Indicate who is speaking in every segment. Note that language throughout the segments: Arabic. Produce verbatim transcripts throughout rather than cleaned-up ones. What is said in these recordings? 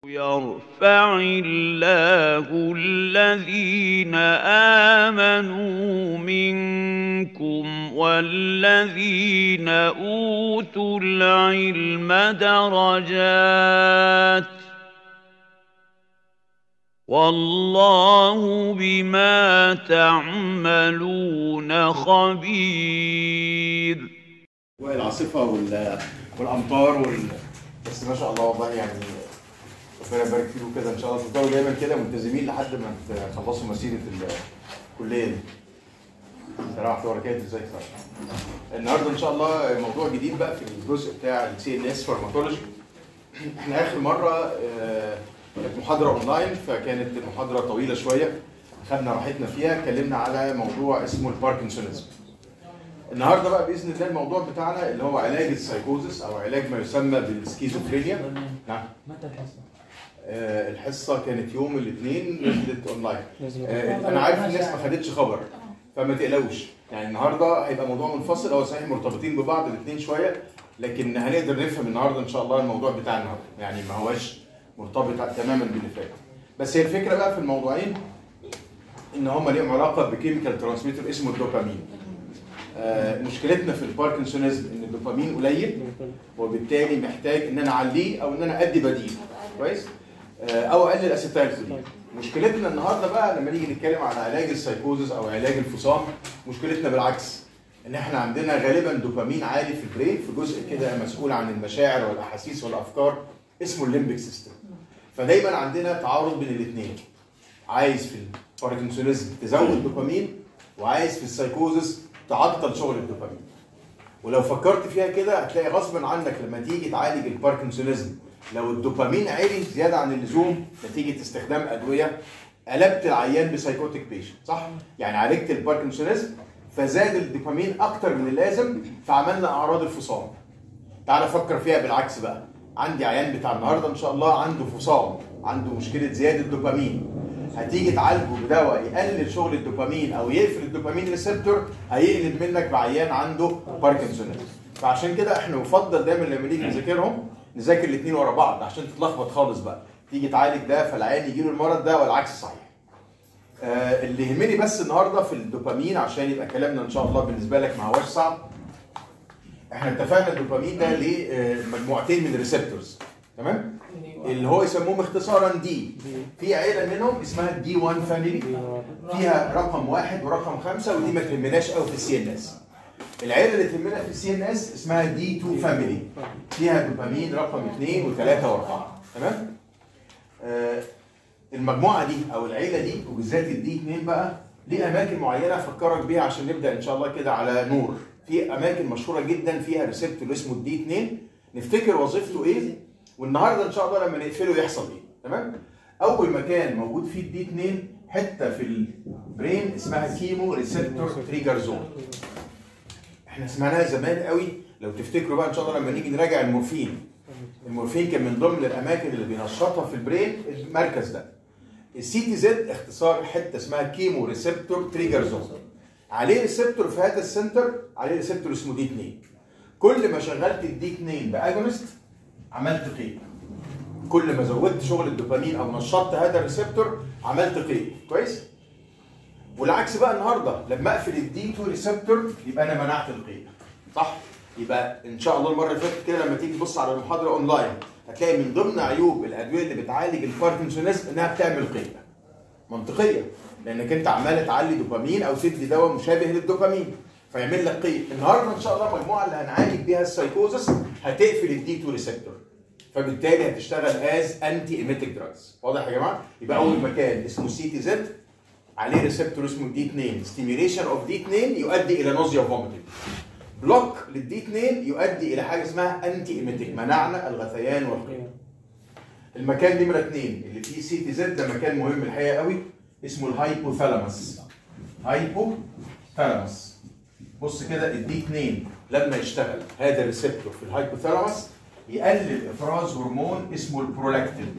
Speaker 1: يرفع الله الذين آمنوا منكم والذين أوتوا العلم درجات والله بما تعملون خبير.
Speaker 2: والعاصفة والأمطار وال... بس ما شاء الله والله يعني ربنا يبارك فيكم كده ان شاء الله تفضلوا دايما كده ملتزمين لحد ما تخلصوا مسيره الكليه دي. صراحه وبركاته ازيك صح؟ النهارده ان شاء الله موضوع جديد بقى في الجزء بتاع السي ان اس فارماكولوجي. احنا اخر مره كانت محاضره اونلاين فكانت المحاضره طويله شويه خدنا راحتنا فيها، اتكلمنا على موضوع اسمه الباركنسونيزم. النهارده بقى باذن الله الموضوع بتاعنا اللي هو علاج السايكوزس او علاج ما يسمى بالسكيزوفرينيا. نعم.
Speaker 3: متى الحصه؟
Speaker 2: آه الحصه كانت يوم الاثنين نزلت اونلاين. آه انا عارف الناس ما خدتش خبر فما تقلقوش، يعني النهارده هيبقى موضوع منفصل، هو صحيح مرتبطين ببعض الاثنين شويه لكن هنقدر نفهم النهارده ان شاء الله الموضوع بتاع النهارده، يعني ما هوش مرتبط تماما باللي فات. بس هي الفكره بقى في الموضوعين ان هم ليهم علاقه بكيميكال ترانسميتر اسمه الدوبامين. آه مشكلتنا في الباركنسونيزم ان الدوبامين قليل وبالتالي محتاج ان انا اعليه او ان انا ادي بديل كويس آه او اقلل اسيتايلكولين. مشكلتنا النهارده بقى لما نيجي نتكلم على علاج السايكوزس او علاج الفصام مشكلتنا بالعكس، ان احنا عندنا غالبا دوبامين عالي في البرين في جزء كده مسؤول عن المشاعر والاحاسيس والافكار اسمه الليمبيك سيستم. فدايما عندنا تعارض بين الاثنين، عايز في الباركنسونيزم تزود دوبامين وعايز في السايكوزس تعطل شغل الدوبامين. ولو فكرت فيها كده هتلاقي غصبا عنك لما تيجي تعالج الباركنسونيزم لو الدوبامين عالي زياده عن اللزوم نتيجه استخدام ادويه قلبت العيان بسايكوتيك بيشنت، صح؟ يعني عالجت الباركنسونيزم فزاد الدوبامين اكتر من اللازم فعملنا اعراض الفصام. تعال فكر فيها بالعكس بقى، عندي عيان بتاع النهارده ان شاء الله عنده فصام، عنده مشكله زياده دوبامين، هتيجي تعالجه بدواء يقلل شغل الدوبامين او يقفل الدوبامين ريسبتور هيقلب منك بعيان عنده باركنسونيزم. فعشان كده احنا يفضل دايما لما نيجي نذاكرهم نذاكر الاثنين ورا بعض عشان تتلخبط خالص بقى، تيجي تعالج ده فالعيان يجي له المرض ده والعكس صحيح. آه اللي يهمني بس النهارده في الدوبامين عشان يبقى كلامنا ان شاء الله بالنسبه لك ما هوش صعب. احنا اتفقنا الدوبامين ده ليه مجموعتين من الريسبتورز، تمام؟ اللي هو يسموهم اختصارا دي. في عيله منهم اسمها الدي واحد فاميلي فيها رقم واحد ورقم خمسه ودي ما تهمناش قوي في السي ان اس. العيله اللي تهمنا في السي ان اس اسمها دي اتنين فاميلي فيها دوبامين رقم اثنين وثلاثه واربعه، تمام؟ آه المجموعه دي او العيله دي وبالذات الدي اثنين بقى ليه اماكن معينه افكرك بيها عشان نبدا ان شاء الله كده على نور. في اماكن مشهوره جدا فيها ريسبتور اسمه الدي اثنين نفتكر وظيفته ايه والنهارده ان شاء الله لما نقفله يحصل ايه، تمام؟ اول مكان موجود فيه الدي اثنين حته في البرين اسمها كيمو ريسبتور تريجر زون. احنا سمعناها زمان قوي لو تفتكروا بقى ان شاء الله لما نيجي نراجع المورفين. المورفين كان من ضمن الاماكن اللي بينشطها في البرين المركز ده. السي تي زد اختصار حته اسمها كيمو ريسبتور تريجر زون. عليه ريسبتور في هذا السنتر، عليه ريسبتور اسمه دي اثنين. كل ما شغلت الدي اثنين باجونست عملت قيء. كل ما زودت شغل الدوبامين او نشطت هذا الريسبتور عملت قيء، كويس؟ والعكس بقى النهارده لما اقفل الدي اثنين ريسبتور يبقى انا منعت القيء، صح؟ يبقى ان شاء الله المره اللي فاتت كده لما تيجي تبص على المحاضره اونلاين هتلاقي من ضمن عيوب الادويه اللي بتعالج الباركنسونيزم انها بتعمل قيء. منطقيه لانك انت عمال تعلي دوبامين او تدي دواء مشابه للدوبامين فيعمل لك قيء. النهارده ان شاء الله المجموعه اللي هنعالج بيها السايكوزس هتقفل الدي اثنين ريسبتور فبالتالي هتشتغل از انتي ايميتيك دراجز. واضح يا جماعه؟ يبقى اول مكان اسمه سي تي زد عليه ريسبتور اسمه دي اثنين، ستيميوليشن اوف دي اثنين يؤدي الى نوزيا وفوميتنج. بلوك للدي اثنين يؤدي الى حاجه اسمها انتي ايميتيك، منعنا الغثيان والقيء. المكان نمره اثنين اللي فيه سي تي زد ده مكان مهم الحقيقه قوي اسمه الهايبوثالاموس. هايبوثالاموس. بص كده الدي اثنين لما يشتغل هذا الريسبتور في الهايبوثالاموس يقلل افراز هرمون اسمه البرولاكتين.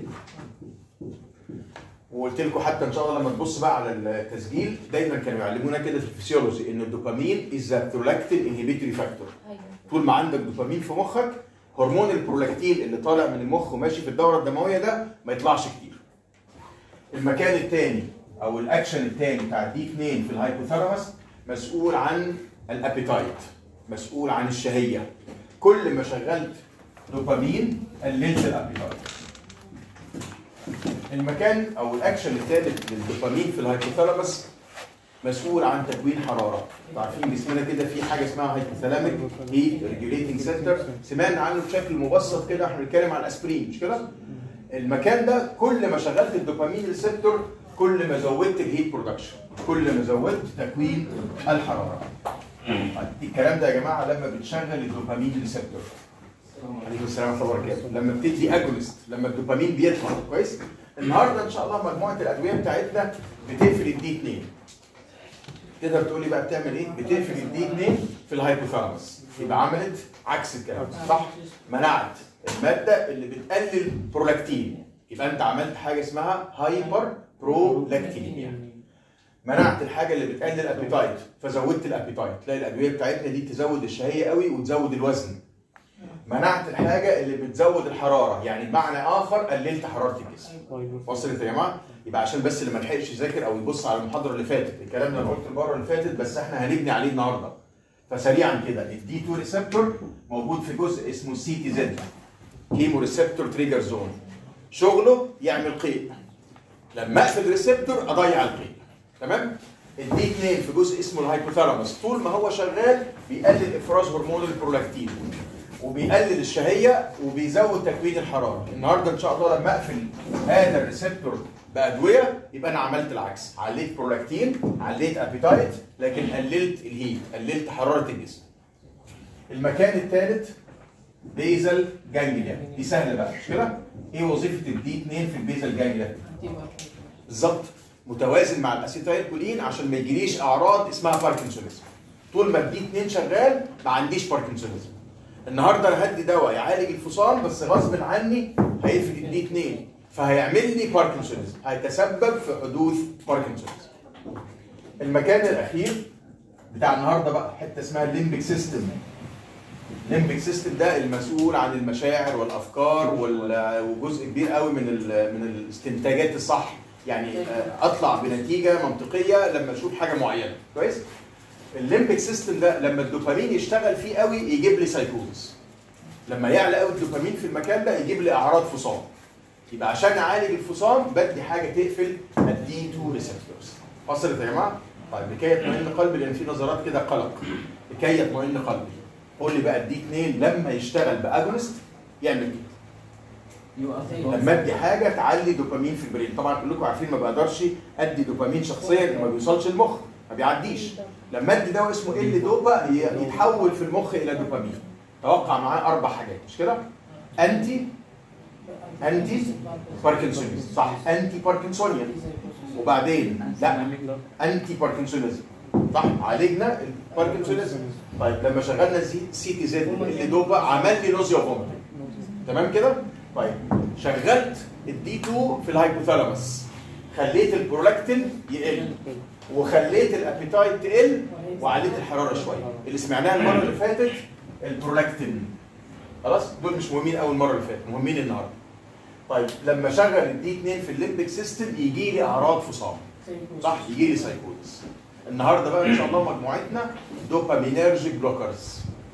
Speaker 2: وقلت لكم حتى ان شاء الله لما تبص بقى على التسجيل دايما كانوا يعلمونا كده في الفسيولوجي ان الدوبامين از ذا برولاكتين انهبيتوري فاكتور. طول ما عندك دوبامين في مخك هرمون البرولاكتين اللي طالع من المخ وماشي في الدوره الدمويه ده ما يطلعش كتير. المكان الثاني او الاكشن الثاني بتاع الدي اثنين في الهايبوثالاموس مسؤول عن الابيتايت، مسؤول عن الشهيه. كل ما شغلت دوبامين قللت الابيتايت. المكان او الاكشن الثالث للدوبامين في الهايبوثالاموس مسؤول عن تكوين حراره. عارفين جسمنا كده في حاجه اسمها هايبوثالاميك هيت ريجوليتنج سنتر، سمعنا عنه بشكل مبسط كده، احنا بنتكلم عن الاسبرين مش كده؟ المكان ده كل ما شغلت الدوبامين ريسبتور كل ما زودت الهيت برودكشن، كل ما زودت تكوين الحراره. الكلام ده يا جماعه لما بتشغل الدوبامين ريسبتور. عليكم السلام ورحمه الله وبركاته. لما بتدي اجونست، لما الدوبامين بيطلع كويس. النهارده ان شاء الله مجموعه الادويه بتاعتنا بتقفل الدي اثنين. تقدر تقول لي بقى بتعمل ايه؟ بتقفل الدي اثنين في الهايبوثالاموس. يبقى عملت عكس الكلام صح؟ منعت الماده اللي بتقلل برولاكتين. يبقى انت عملت حاجه اسمها هايبر برولاكتينيميا. منعت الحاجه اللي بتقلل الابيتايت فزودت الابيتايت. تلاقي الادويه بتاعتنا دي تزود الشهيه قوي وتزود الوزن. منعت الحاجه اللي بتزود الحراره، يعني بمعنى اخر قللت حراره الجسم. وصلت يا جماعه؟ يبقى عشان بس اللي ما لحقش يذاكر او يبص على المحاضره اللي فاتت، الكلام ده انا قلت المره اللي فاتت بس احنا هنبني عليه النهارده. فسريعا كده الدي اثنين ريسبتور موجود في جزء اسمه سي تي زد، كيمو ريسبتور تريجر زون. شغله يعمل قيء. لما اقفل ريسبتور اضيع القيء. تمام؟ الدي اثنين في جزء اسمه الهايبوثالاموس طول ما هو شغال بيقلل افراز هرمون البرولاكتين وبيقلل الشهيه وبيزود تكوين الحراره. النهارده ان شاء الله لما اقفل هذا الريسبتور بادويه يبقى انا عملت العكس، عليت برولاكتين، عليت ابيتايت، لكن قللت الهيت، قللت حراره الجسم. المكان الثالث بيزل جانجليا، دي سهله بقى مش كده؟ ايه وظيفه الدي اثنين في البيزل جانجليا؟ بالظبط متوازن مع الاسيتايل كولين عشان ما يجيليش اعراض اسمها باركنسونيزم. طول ما الدي اثنين شغال ما عنديش باركنسونيزم. النهارده انا هدي دواء يعالج الفصام بس غصب عني هيقفل الدي اثنين فهيعمل لي باركنسونيزم، هيتسبب في حدوث باركنسونيزم. المكان الاخير بتاع النهارده بقى حته اسمها الليمبيك سيستم. الليمبيك سيستم ده المسؤول عن المشاعر والافكار وجزء كبير قوي من من الاستنتاجات الصح، يعني اطلع بنتيجه منطقيه لما اشوف حاجه معينه كويس. الليمبيك سيستم ده لما الدوبامين يشتغل فيه قوي يجيب لي سايكوزس. لما يعلى قوي الدوبامين في المكان ده يجيب لي اعراض فصام. يبقى عشان اعالج الفصام بدي حاجه تقفل الدي اثنين ريسبتورز. وصلت يا جماعه؟ طيب لكي يطمئن قلبي لان في نظرات كده قلق. لكي يطمئن قلبي قول لي بقى الدي اثنين لما يشتغل باجونست يعمل ايه؟ لما ادي حاجه تعلي دوبامين في البرين. طبعا كلكم عارفين ما بقدرش ادي دوبامين شخصيا ما بيوصلش المخ ما بيعديش. لما ادي دواء اسمه ال دوبا يتحول في المخ الى دوبامين. توقع معاه اربع حاجات مش كده؟ انتي انتي باركنسونيز صح؟ انتي باركنسونيان. وبعدين لا انتي باركنسونيزم صح؟ عالجنا الباركنسونيزم. طيب لما شغلنا سي تي زد ال دوبا عمل لي نوزيا وفوميتنج. تمام كده؟ طيب شغلت الدي اثنين في الهايبوثالاموس خليت البرولاكتين يقل وخليت الابيتايت تقل وعليت الحراره شويه. اللي سمعناها المره اللي فاتت البرولاكتين خلاص دول مش مهمين قوي المره اللي فاتت، مهمين النهارده. طيب لما شغل الدي اثنين في الليمبيك سيستم يجي لي اعراض فصام صح؟ يجي لي سايكوزس. النهارده بقى ان شاء الله مجموعتنا دوبامينرجيك بلوكرز.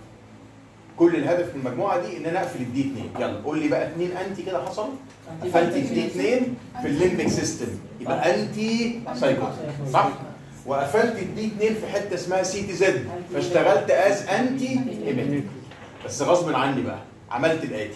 Speaker 2: كل الهدف من المجموعه دي ان انا اقفل الدي اثنين. يلا قول لي بقى اثنين انتي كده حصل؟ قفلت الدي اثنين في الليمبيك سيستم يبقى انتي سايكوز صح؟ وقفلت الدي اثنين في حته اسمها سي تي زد فاشتغلت از انتي ايميتيك. بس غصب عني بقى عملت الاتي،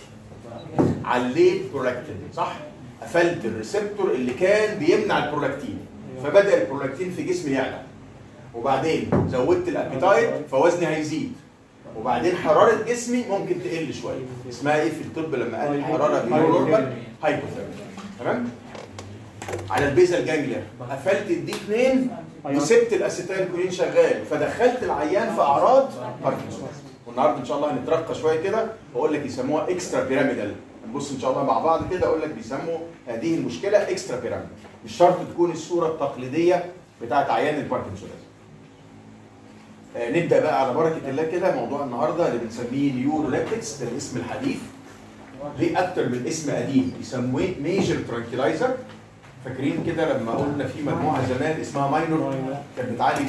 Speaker 2: عليت برولاكتين صح؟ قفلت الريسبتور اللي كان بيمنع البرولاكتين فبدا البرولاكتين في جسمي يعلى. وبعدين زودت الابيتايت فوزني هيزيد. وبعدين حراره جسمي ممكن تقل شويه. اسمها ايه في الطب لما قل الحراره بنورمال؟ هايبوثيرميا. تمام؟ على البيزل جانجليا قفلت الدي اثنين وسبت الاسيتايل كولين شغال فدخلت العيان في اعراض باركنسون. والنهارده ان شاء الله هنترقى شويه كده واقول لك يسموها اكسترا بيراميدال. نبص ان شاء الله مع بعض كده اقول لك بيسموا هذه المشكله اكسترا بيراميدال. مش شرط تكون الصوره التقليديه بتاعت عيان الباركنسون. آه نبدا بقى على بركه الله كده موضوع النهارده اللي بنسميه نيوروليبتكس، ده الاسم الحديث. ليه اكتر من اسم قديم يسموه ميجر ترانكيلايزر؟ فاكرين كده لما قلنا في مجموعه زمان اسمها ماينور كانت بتعالج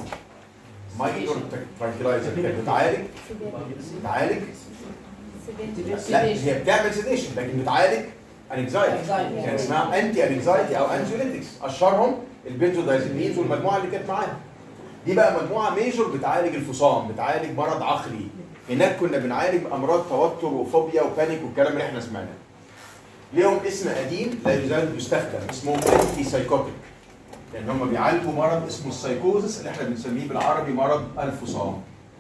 Speaker 2: ماينور ترانكيلايزر كانت بتعالج بتعالج لا هي بتعمل سيديشن لكن بتعالج انكزايتي، يعني اسمها انتي انكزايتي او انزوليتكس. اشهرهم البنزودايزيبينز والمجموعه اللي كانت معاها. دي بقى مجموعه ميجور بتعالج الفصام، بتعالج مرض عقلي. هناك كنا بنعالج امراض توتر وفوبيا وبانيك والكلام اللي احنا سمعناه. ليهم اسم قديم لا يزال يستخدم، اسمهم انتي سايكوتيك، لان هم بيعالجوا مرض اسمه السايكوزس اللي احنا بنسميه بالعربي مرض الفصام.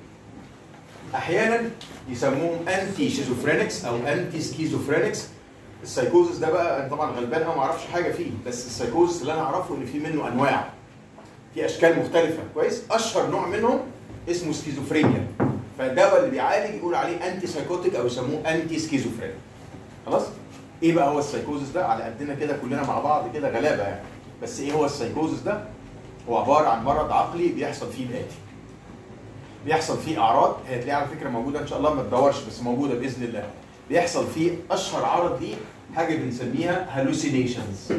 Speaker 2: احيانا يسموهم انتي شيزوفرينكس او انتي سكيزوفرينكس. السايكوزس ده بقى انا طبعا غلبان قوي ما اعرفش حاجه فيه، بس السايكوزس اللي انا اعرفه ان في منه انواع، في اشكال مختلفه كويس. اشهر نوع منهم اسمه سكيزوفرينيا، فالدواء اللي بيعالج يقول عليه انتي سايكوتيك او يسموه انتي سكيزوفرينيا. خلاص؟ ايه بقى هو السايكوزس ده؟ على قدنا كده كلنا مع بعض كده غلابه يعني. بس ايه هو السايكوزس ده؟ هو عباره عن مرض عقلي بيحصل فيه الاتي. بيحصل فيه اعراض، هي هتلاقيها على فكره موجوده ان شاء الله ما تدورش بس موجوده باذن الله. بيحصل فيه اشهر عرض ليه حاجه بنسميها هالوسينيشنز.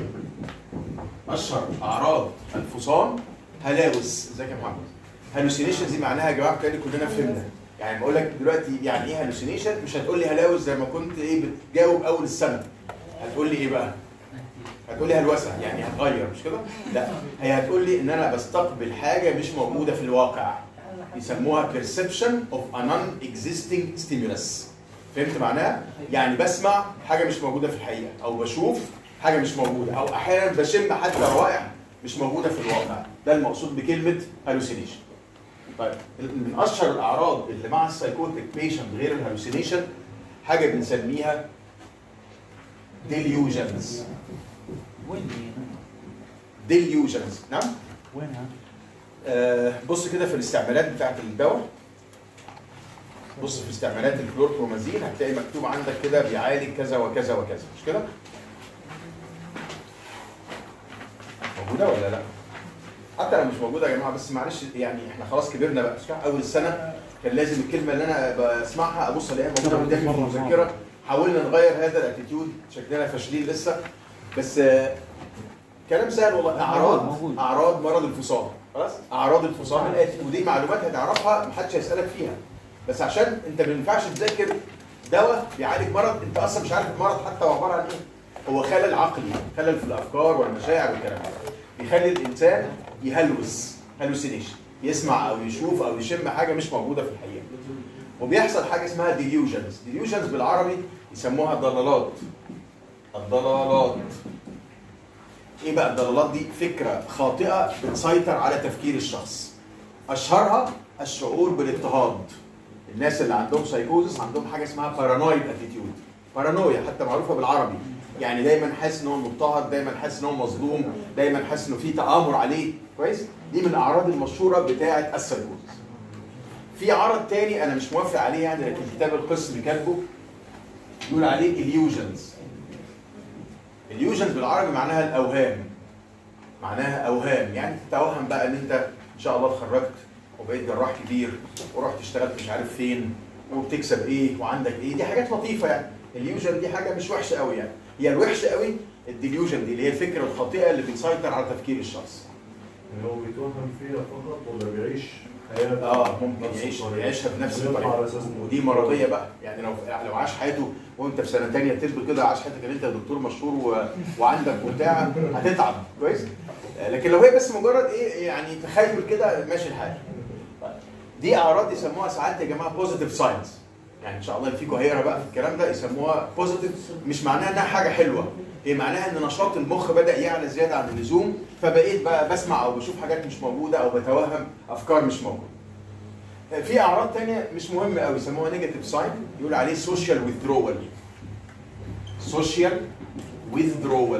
Speaker 2: اشهر اعراض الفصام هلاوس. ازيك يا محمد؟ هالوسينيشنز دي معناها يا جماعه بتاعي كلنا فهمنا. يعني بقول لك دلوقتي يعني ايه هالوسينيشن، مش هتقول لي هلاوس زي ما كنت ايه بتجاوب اول السنه. هتقول لي ايه بقى؟ هتقول لي هلوسه، يعني هتغير مش كده؟ لا، هي هتقول لي ان انا بستقبل حاجه مش موجوده في الواقع. يسموها perception of a non-existing stimulus. فهمت معناها؟ يعني بسمع حاجه مش موجوده في الحقيقه، او بشوف حاجه مش موجوده، او احيانا بشم حتى روائح مش موجوده في الواقع. ده المقصود بكلمه هالوسينيشن. طيب من اشهر الاعراض اللي مع السايكوتيك بيشنت غير الهالوسينيشن حاجه بنسميها ديليوجنز. ديليوجنز نعم؟
Speaker 3: وينها؟
Speaker 2: آه بص كده في الاستعمالات بتاعت الدواء. بص في استعمالات الكلوربرومازين هتلاقي مكتوب عندك كده بيعالج كذا وكذا وكذا، مش كده؟ موجوده ولا لا؟ حتى لو مش موجوده يا جماعه بس معلش يعني احنا خلاص كبرنا بقى. اول السنه كان لازم الكلمه اللي انا بسمعها ابص الاقيها موجوده قدامي في المذكره. حاولنا نغير هذا الاتيتيود، شكلنا فاشلين لسه. بس آه كلام سهل والله. اعراض اعراض مرض الفصام. خلاص؟ اعراض الفصام الاتي، ودي معلومات هتعرفها محدش هيسالك فيها. بس عشان انت ما ينفعش تذاكر دواء بيعالج مرض انت اصلا مش عارف المرض حتى هو عباره عن ايه. هو خلل عقلي، خلل في الافكار والمشاعر والكلام ده. بيخلي الانسان يهلوس، هالوسينيشن، يسمع او يشوف او يشم حاجه مش موجوده في الحقيقه. وبيحصل حاجه اسمها ديليوجنز. ديليوجنز بالعربي يسموها ضلالات. الضلالات. ايه بقى الضلالات دي؟ فكره خاطئه بتسيطر على تفكير الشخص. اشهرها الشعور بالاضطهاد. الناس اللي عندهم سايكوزس عندهم حاجه اسمها بارانويد اتيتيود. بارانويا حتى معروفه بالعربي، يعني دايما حاسس ان هو مضطهد، دايما حاسس ان هو مظلوم، دايما حاسس انه في تآمر عليه، كويس؟ دي من الاعراض المشهوره بتاعه السايكوزس. في عرض تاني انا مش موافق عليه يعني لكن كتاب القسم كاتبه يقول عليه اليوجنز. اليوجنز بالعربي معناها الاوهام. معناها اوهام، يعني تتوهم بقى ان انت ان شاء الله اتخرجت وبقيت جراح كبير ورحت اشتغلت مش عارف فين وبتكسب ايه وعندك ايه. دي حاجات لطيفه يعني. اليوجن دي حاجه مش وحشه قوي يعني. هي الوحشه قوي الديليوجن دي اللي هي الفكره الخاطئه اللي بتسيطر على تفكير الشخص.
Speaker 4: هو بيتوهم فيها فقط ولا بيعيش حياه
Speaker 2: اه ممكن يعيش يعيشها بنفس الطريقه. ودي مرضيه بقى يعني. لو لو عاش حياته وانت في سنه ثانيه طب كده عاش حياتك ان انت دكتور مشهور و... وعندك بتاع هتتعب كويس. لكن لو هي بس مجرد ايه يعني تخيل كده ماشي الحال. دي اعراض يسموها ساعات يا جماعه بوزيتيف ساينس. يعني ان شاء الله فيكم هيقرا بقى في الكلام ده يسموها بوزيتيف. مش معناها انها حاجه حلوه، هي معناها ان نشاط المخ بدا يعلى زياده عن اللزوم، فبقيت بقى بسمع او بشوف حاجات مش موجوده او بتوهم افكار مش موجوده. في اعراض ثانيه مش مهمه قوي يسموها نيجاتيف ساين، يقول عليه سوشيال ويذرول. سوشيال ويذرول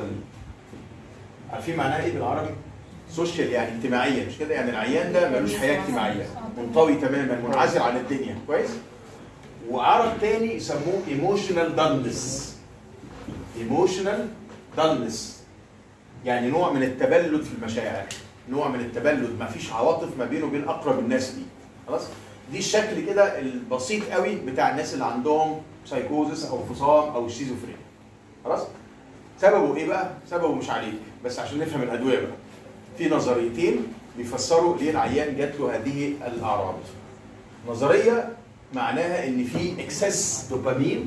Speaker 2: عارفين معناها ايه بالعربي؟ سوشيال يعني اجتماعيه، مش كده؟ يعني العيان ده ملوش حياه اجتماعيه، منطوي تماما، منعزل عن الدنيا، كويس؟ وعرض تاني يسموه ايموشنال دالنس. ايموشنال دالنس يعني نوع من التبلد في المشاعر، نوع من التبلد، ما فيش عواطف ما بينه وبين اقرب الناس ليه. خلاص؟ دي الشكل كده البسيط قوي بتاع الناس اللي عندهم سايكوزس او فصام او شيزوفرينيا. خلاص؟ سببه ايه بقى؟ سببه مش عليك، بس عشان نفهم الادويه بقى. في نظريتين بيفسروا ليه العيان جات له هذه الاعراض. نظريه معناها ان في اكسس دوبامين.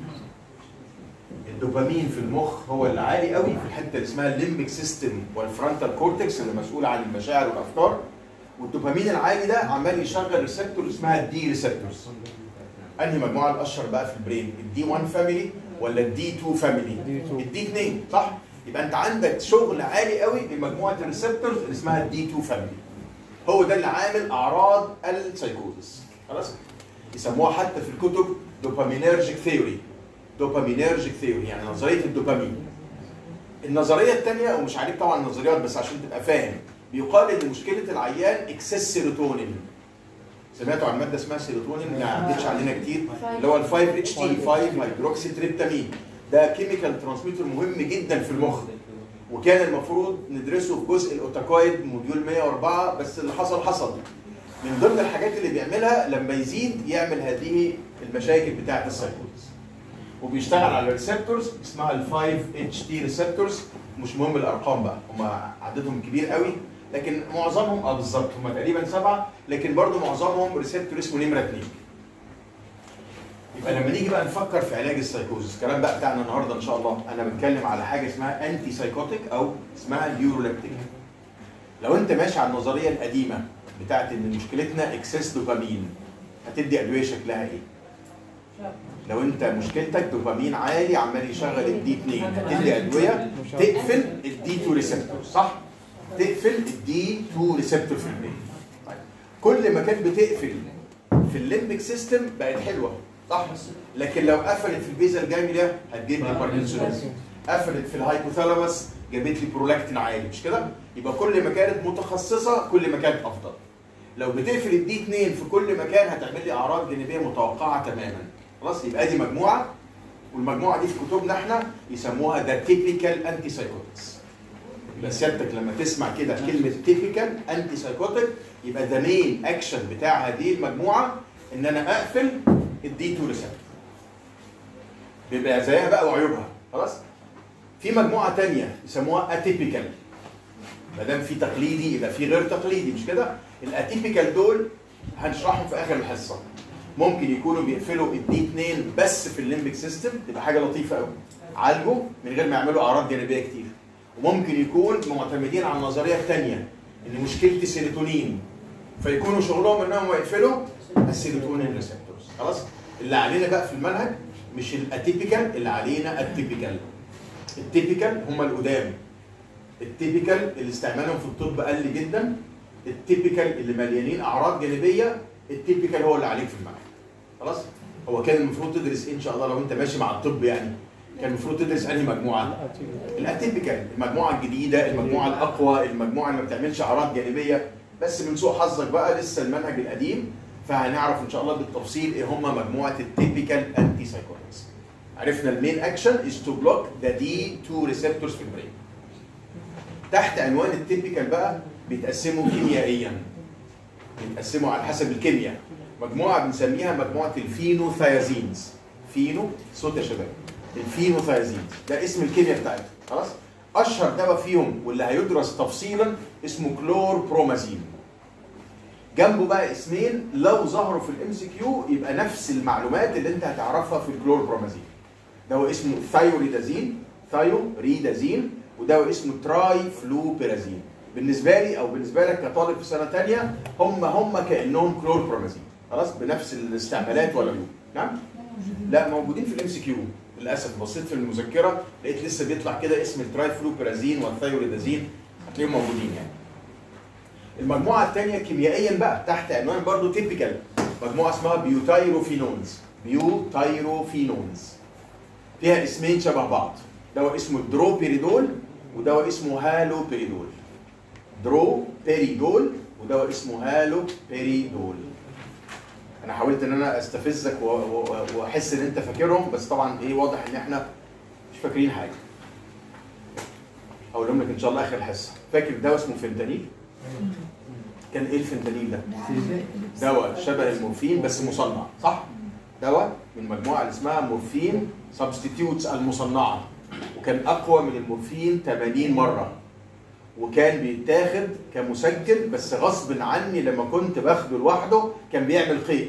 Speaker 2: الدوبامين في المخ هو اللي عالي قوي في الحته اللي اسمها الليمبيك سيستم والفرونتال كورتكس اللي مسؤول عن المشاعر والافكار. والدوبامين العالي ده عمال يشغل ريسبتور اسمها الدي ريسبتورز. انهي مجموعه الاشهر بقى في البرين؟ الدي واحد فاميلي ولا الدي اتنين فاميلي؟ الدي اتنين صح؟ يبقى انت عندك شغل عالي قوي لمجموعه الريسبتورز اللي اسمها الدي اتنين فاميلي. هو ده اللي عامل اعراض السايكوزس. خلاص؟ يسموها حتى في الكتب دوبامينيرجيك ثيوري. دوبامينيرجيك ثيوري يعني نظريه الدوبامين. النظريه الثانيه ومش عليك طبعا النظريات بس عشان تبقى فاهم، بيقال ان مشكله العيان اكسس سيروتونين. سمعتوا عن ماده اسمها سيروتونين؟ ما عدتش علينا كتير، اللي هو ال خمسة اتش تي خمسة هيدروكسي تريبتامين. ده كيميكال ترانسميتر مهم جدا في المخ، وكان المفروض ندرسه في جزء الاوتاكويد موديول مية وأربعة، بس اللي حصل حصل. من ضمن الحاجات اللي بيعملها لما يزيد يعمل هذه المشاكل بتاعه السايكوزس. وبيشتغل على ريسبتورز اسمها ال خمسة اتش تي ريسبتورز. مش مهم الارقام بقى، هم عددهم كبير قوي، لكن معظمهم اه بالظبط هم تقريبا سبعه، لكن برضه معظمهم ريسبتور اسمه نمره اثنين. يبقى لما نيجي بقى نفكر في علاج السايكوزس، الكلام بقى بتاعنا النهارده ان شاء الله انا بتكلم على حاجه اسمها انتي سايكوتيك او اسمها نيوروليبتيك. لو انت ماشي على النظريه القديمه بتاعت ان مشكلتنا اكسس دوبامين، هتدي ادويه شكلها ايه؟ لو انت مشكلتك دوبامين عالي عمال يشغل الدي اتنين، هتدي ادويه تقفل الدي اتنين ريسبتور صح؟ تقفل الدي اتنين ريسبتور في البرين. طيب كل ما كانت بتقفل في الليمبيك سيستم بقت حلوه صح؟ لكن لو قفلت في البيزال جانجليا هتجيب لي باركنسونيزم. قفلت في الهايبوثالاموس جابت لي برولاكتين عالي، مش كده؟ يبقى كل ما كانت متخصصه كل ما كانت افضل. لو بتقفل الدي اتنين في كل مكان هتعمل لي اعراض جانبيه متوقعه تماما. خلاص؟ يبقى دي مجموعه، والمجموعه دي في كتبنا احنا يسموها ذا تيبيكال انتي سايكوتكس. يبقى سيادتك لما تسمع كده كلمه تيبيكال انتي سايكوتك يبقى ذا مين اكشن بتاع هذه المجموعه ان انا اقفل الدي اتنين ريسبتور. بيبقى زيها بقى وعيوبها. خلاص؟ في مجموعه ثانيه يسموها اتيبيكال. ما دام في تقليدي يبقى في غير تقليدي، مش كده؟ الاتيبيكال دول هنشرحهم في اخر الحصه. ممكن يكونوا بيقفلوا الدي اتنين بس في الليمبيك سيستم، تبقى حاجه لطيفه قوي. عالجوا من غير ما يعملوا اعراض جانبيه كتير. وممكن يكون معتمدين على النظريه الثانيه ان مشكلتي السيروتونين، فيكونوا شغلهم انهم يقفلوا السيروتونين ريسبتورز. خلاص؟ اللي علينا بقى في المنهج مش الاتيبيكال، اللي علينا التيبيكال. التيبيكال هم القدام. التيبيكال اللي استعمالهم في الطب قل جدا. التيبيكال اللي مليانين اعراض جانبيه. التيبيكال هو اللي عليك في المنهج. خلاص؟ هو كان المفروض تدرس ان شاء الله لو انت ماشي مع الطب يعني كان المفروض تدرس انهي مجموعه؟ الاتيبيكال، المجموعه الجديده، المجموعه الاقوى، المجموعه اللي ما بتعملش اعراض جانبيه. بس من سوء حظك بقى لسه المنهج القديم، فهنعرف ان شاء الله بالتفصيل ايه هم مجموعه التيبيكال انتي سايكوتكس. عرفنا المين اكشن is to block the دي اتنين receptors في البرين. تحت عنوان التيبيكال بقى بيتقسموا كيميائيا. بيتقسموا على حسب الكيمياء. مجموعه بنسميها مجموعه الفينوثيازينز. فينو صوت يا شباب. الفينوثيازينز ده اسم الكيمياء بتاعتها. خلاص؟ اشهر دواء فيهم واللي هيدرس تفصيلا اسمه كلوربرومازين. جنبه بقى اسمين لو ظهروا في الام سي كيو يبقى نفس المعلومات اللي انت هتعرفها في الكلوربرومازين. دواء اسمه ثايوريدازين، ثايوريدازين، ودواء اسمه تراي فلوبيرازين. بالنسبه لي او بالنسبه لك كطالب في سنه ثانيه هم هم كانهم كلوربرومازين. خلاص؟ بنفس الاستعمالات والعيوب. نعم؟ لا موجودين في الام سي كيو للاسف. بصيت في المذكره لقيت لسه بيطلع كده اسم التراي فلوبيرازين والثايوريدازين، هتلاقيهم موجودين يعني. المجموعه الثانيه كيميائيا بقى تحت عنوان برضه تيبيكال، مجموعه اسمها بيوتايروفينونز. بيوتايروفينونز فيها اسمين شبه بعض. دواء اسمه دروبيريدول ودواء اسمه هالوبيريدول. دروبيريدول ودواء اسمه هالوبيريدول. انا حاولت ان انا استفزك واحس ان انت فاكرهم، بس طبعا ايه واضح ان احنا مش فاكرين حاجه. هقول لهم لك ان شاء الله اخر الحصه. فاكر دواء اسمه فنتانيل؟ كان ايه الفنتانيل ده؟ دواء شبه المورفين بس مصنع، صح؟ دواء من مجموعه اللي اسمها مورفين سبستيتيوتس المصنعه، وكان اقوى من المورفين ثمانين مره، وكان بيتاخد كمسكن بس غصب عني لما كنت باخده لوحده كان بيعمل قيء.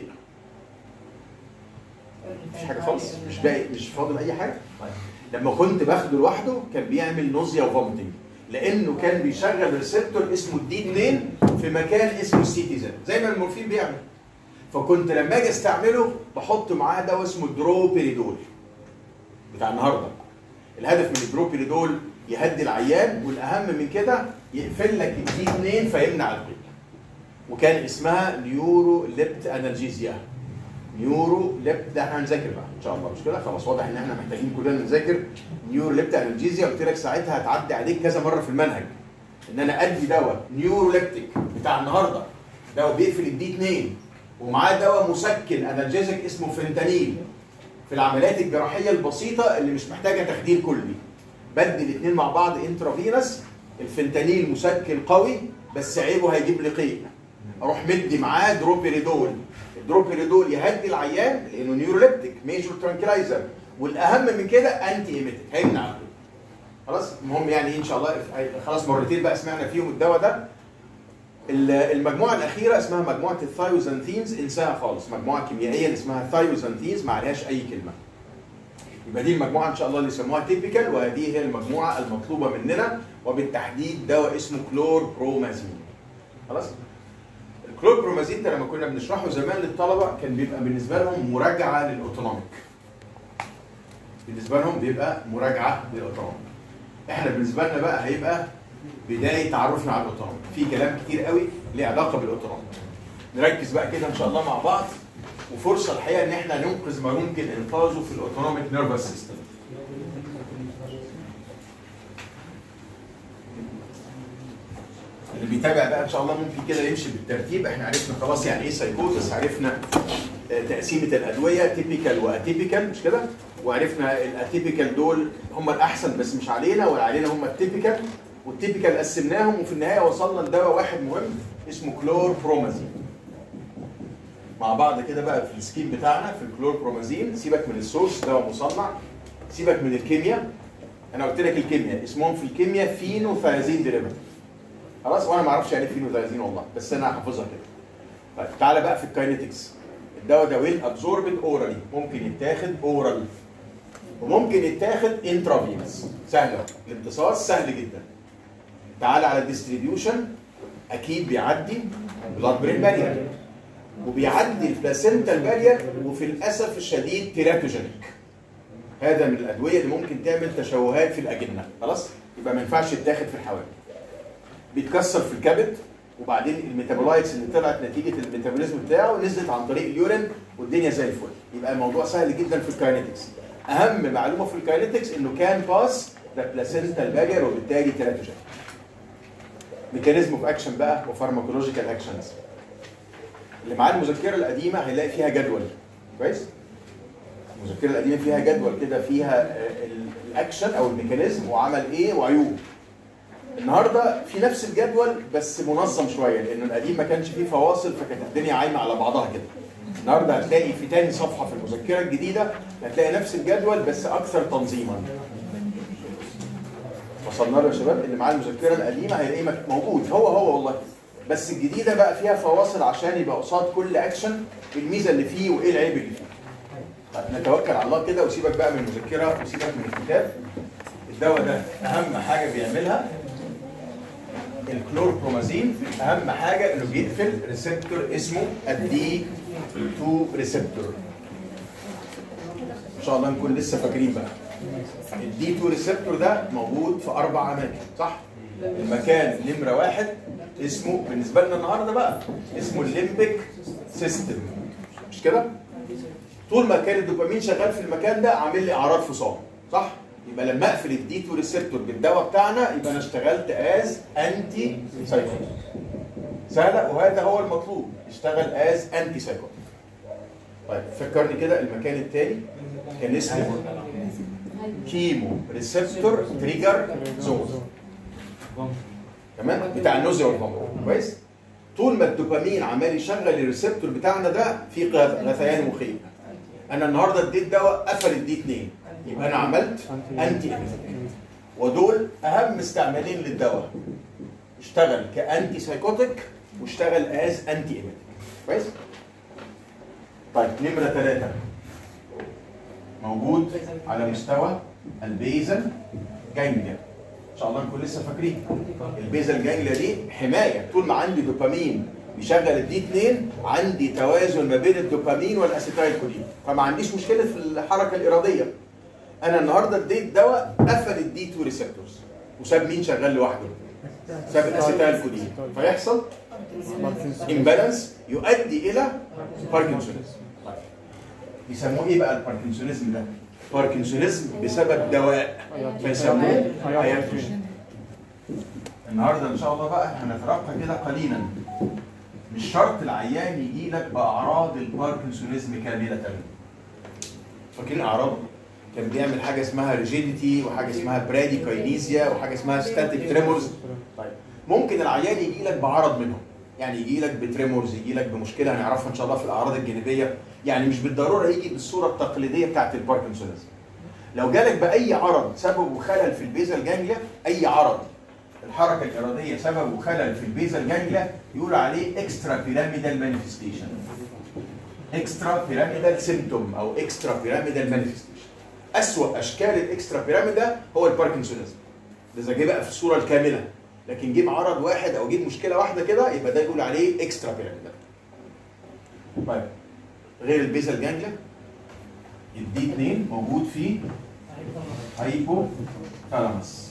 Speaker 2: مش حاجه خالص، مش باقي، مش فاضل اي حاجه. طيب لما كنت باخده لوحده كان بيعمل نوزيا وفومتنج، لانه كان بيشغل ريسبتور اسمه الدي اثنين في مكان اسمه السي تي زد زي ما المورفين بيعمل. فكنت لما اجي استعمله بحط معاه دواء اسمه الدروبيريدول بتاع النهارده. الهدف من الدروبيريدول يهدي العيان، والاهم من كده يقفل لك الدي اثنين فيمنع القيء. وكان اسمها نيورو ليبت انالجيزيا. نيورو ليبت ده احنا هنذاكر بقى ان شاء الله، مش كده؟ خلاص واضح ان احنا محتاجين كلنا نذاكر نيورو ليبت انالجيزيا. قلت لك ساعتها هتعدي عليك كذا مره في المنهج ان انا ادي دواء نيورو ليبتيك بتاع النهارده، دواء بيقفل الدي اثنين، ومعاه دواء مسكن انالجيزك اسمه فنتانيل في العمليات الجراحيه البسيطه اللي مش محتاجه تخدير كلي. بدي الاثنين مع بعض انترافينس. الفنتانيل مسكن قوي بس عيبه هيجيب لي قيء، اروح مدي معاه دروبيريدول. الدروبيريدول يهدي العيان لانه نيوروليبتيك ميجور ترانكلايزر، والاهم من كده انتي ايميتيك هيمنع القيء. خلاص المهم يعني ان شاء الله خلاص مرتين بقى سمعنا فيهم الدواء ده. المجموعه الاخيره اسمها مجموعه الثايوزانثينز، انساها خالص، مجموعه كيميائيه اسمها ثايوزانثينز ما عليهاش اي كلمه. يبقى دي المجموعه ان شاء الله اللي يسموها تيبيكال، وهذه هي المجموعه المطلوبه مننا، وبالتحديد دواء اسمه كلوربرومازين. خلاص؟ الكلوربرومازين ده لما كنا بنشرحه زمان للطلبه كان بيبقى بالنسبه لهم مراجعه للاوتونوميك. بالنسبه لهم بيبقى مراجعه للاوتونوميك. احنا بالنسبه لنا بقى هيبقى بدايه تعرفنا على الاوتونوميك، في كلام كتير قوي ليه علاقه بالاوتونوميك. نركز بقى كده ان شاء الله مع بعض، وفرصه الحقيقه ان احنا ننقذ ما يمكن انقاذه في الاوتونوميك نيرفس سيستم. اللي بيتابع بقى ان شاء الله ممكن كده يمشي بالترتيب. احنا عرفنا خلاص يعني ايه سايكوزس، عرفنا تقسيمه الادويه تيبيكال واتيبيكال، مش كده؟ وعرفنا الاتيبيكال دول هم الاحسن بس مش علينا، ولا علينا هم التيبيكال، والتيبيكال قسمناهم، وفي النهايه وصلنا لدواء واحد مهم اسمه كلوربرومازين. مع بعض كده بقى في السكيم بتاعنا في الكلوربرومازين، سيبك من السورس دواء مصنع، سيبك من الكيمياء. انا قلت لك الكيمياء اسمهم في الكيمياء فينوثايازين ديريفاتيف. خلاص وانا ما اعرفش يعني ايه فينوثايازين والله، بس انا هحفظها كده. طيب تعالى بقى في الكاينيتكس. الدواء ده ويل ابزوربد اورالي، ممكن يتاخد اورال وممكن يتاخد انترافينس، سهله الامتصاص سهل جدا. تعالى على الديستريبيوشن، اكيد بيعدي بلاد برين بارير وبيعدي البلاسنتال بارير، وفي الاسف الشديد تيراتوجينيك. هذا من الادويه اللي ممكن تعمل تشوهات في الاجنه، خلاص؟ يبقى ما ينفعش يتاخد في الحوامل. بيتكسر في الكبد، وبعدين الميتابولايتس اللي طلعت نتيجه الميتابوليزم بتاعه نزلت عن طريق اليورين والدنيا زي الفل. يبقى الموضوع سهل جدا في الكاينيتكس. اهم معلومه في الكاينيتكس انه كان باس ذا بلاسنتال بارير وبالتالي تيراتوجينيك. ميكانيزم اوف اكشن بقى وفارماكولوجيكال اكشنز. اللي معاه المذكره القديمه هيلاقي فيها جدول، كويس؟ المذكره القديمه فيها جدول كده فيها الاكشن او الميكانيزم وعمل ايه وعيوب. النهارده في نفس الجدول بس منظم شويه، لانه القديم ما كانش فيه فواصل فكانت الدنيا عايمه على بعضها كده. النهارده هتلاقي في تاني صفحه في المذكره الجديده هتلاقي نفس الجدول بس اكثر تنظيما. وصلنا له يا شباب؟ اللي معاه المذكره القديمه هيلاقيه موجود هو هو والله، بس الجديده بقى فيها فواصل عشان يبقى قصاد كل اكشن الميزه اللي فيه وايه العيب اللي فيه. طيب نتوكل على الله كده وسيبك بقى من المذكره وسيبك من الكتاب. الدواء ده اهم حاجه بيعملها الكلوربرومازين، اهم حاجه انه بيقفل ريسبتور اسمه الدي اتنين ريسبتور. ان شاء الله نكون لسه فاكرين بقى. الدي اتنين ريسبتور ده موجود في اربع اماكن، صح؟ المكان نمره واحد اسمه بالنسبه لنا النهارده بقى اسمه الليمبيك سيستم، مش كده؟ طول ما كان الدوبامين شغال في المكان ده عامل لي اعراض فصام، صح؟ يبقى لما اقفل الدي اتنين ريسبتور بالدواء بتاعنا يبقى انا اشتغلت از انتي سايكوتيك. سهله، وهذا هو المطلوب، اشتغل از انتي سايكوتيك. طيب فكرني كده المكان الثاني كان اسمه كيمو ريسبتور تريجر زون، تمام؟ بتاع النوزيا والفوميت، كويس؟ طول ما الدوبامين عمال يشغل الريسبتور بتاعنا ده في غثيان مخيف. انا النهارده اديت دواء قفل الدي اتنين، يبقى انا عملت انتي ايميتيك، ودول اهم استعمالين للدواء، اشتغل كانتي سايكوتيك واشتغل از انتي ايميتيك. كويس؟ طيب نمره ثلاثة موجود على مستوى البيزل جانجليا. ان شاء الله نكون لسه فاكرين البيزل جانجليا دي حمايه، طول ما عندي دوبامين بيشغل الدي اتنين عندي توازن ما بين الدوبامين والاسيتايل كولين، فما عنديش مشكله في الحركه الاراديه. انا النهارده اديت دواء قفل الدي اتنين ريسبتورز وساب مين شغال لوحده؟ ساب الاسيتايل كولين، فيحصل امبالانس يؤدي الى باركنسونيزم. بيسموه ايه بقى الباركنسونيزم ده؟ باركنسونيزم بسبب دواء فيسموه هياتروجين. النهارده ان شاء الله بقى هنترقى كده قليلا، مش شرط العيان يجي لك باعراض الباركنسونيزم كامله. فاكرين اعراضه؟ كان بيعمل حاجه اسمها ريجيديتي وحاجه اسمها براديكاينيزيا وحاجه اسمها ستاتيك تريمورز. طيب ممكن العيان يجي لك بعرض منهم، يعني يجي لك بتريمورز، يجي لك بمشكله هنعرفها ان شاء الله في الاعراض الجانبيه، يعني مش بالضروره يجي بالصوره التقليديه بتاعت الباركنسونيزم. لو جالك باي عرض سببه خلل في البيزل جانجليا، اي عرض الحركه الاراديه سببه خلل في البيزل جانجليا يقول عليه اكسترا بيراميدال مانيفستيشن، اكسترا بيراميدال سيمتوم او اكسترا بيراميدال مانيفستيشن. اسوأ اشكال الاكسترا بيراميدال هو الباركنسونيزم، اذا جه بقى في الصوره الكامله، لكن جيب عرض واحد او جيب مشكله واحده كده يبقى ده يقول عليه اكسترا بيراميدال. طيب غير البيزل جانجليا الدي اتنين موجود فيه هايبو ثالاموس.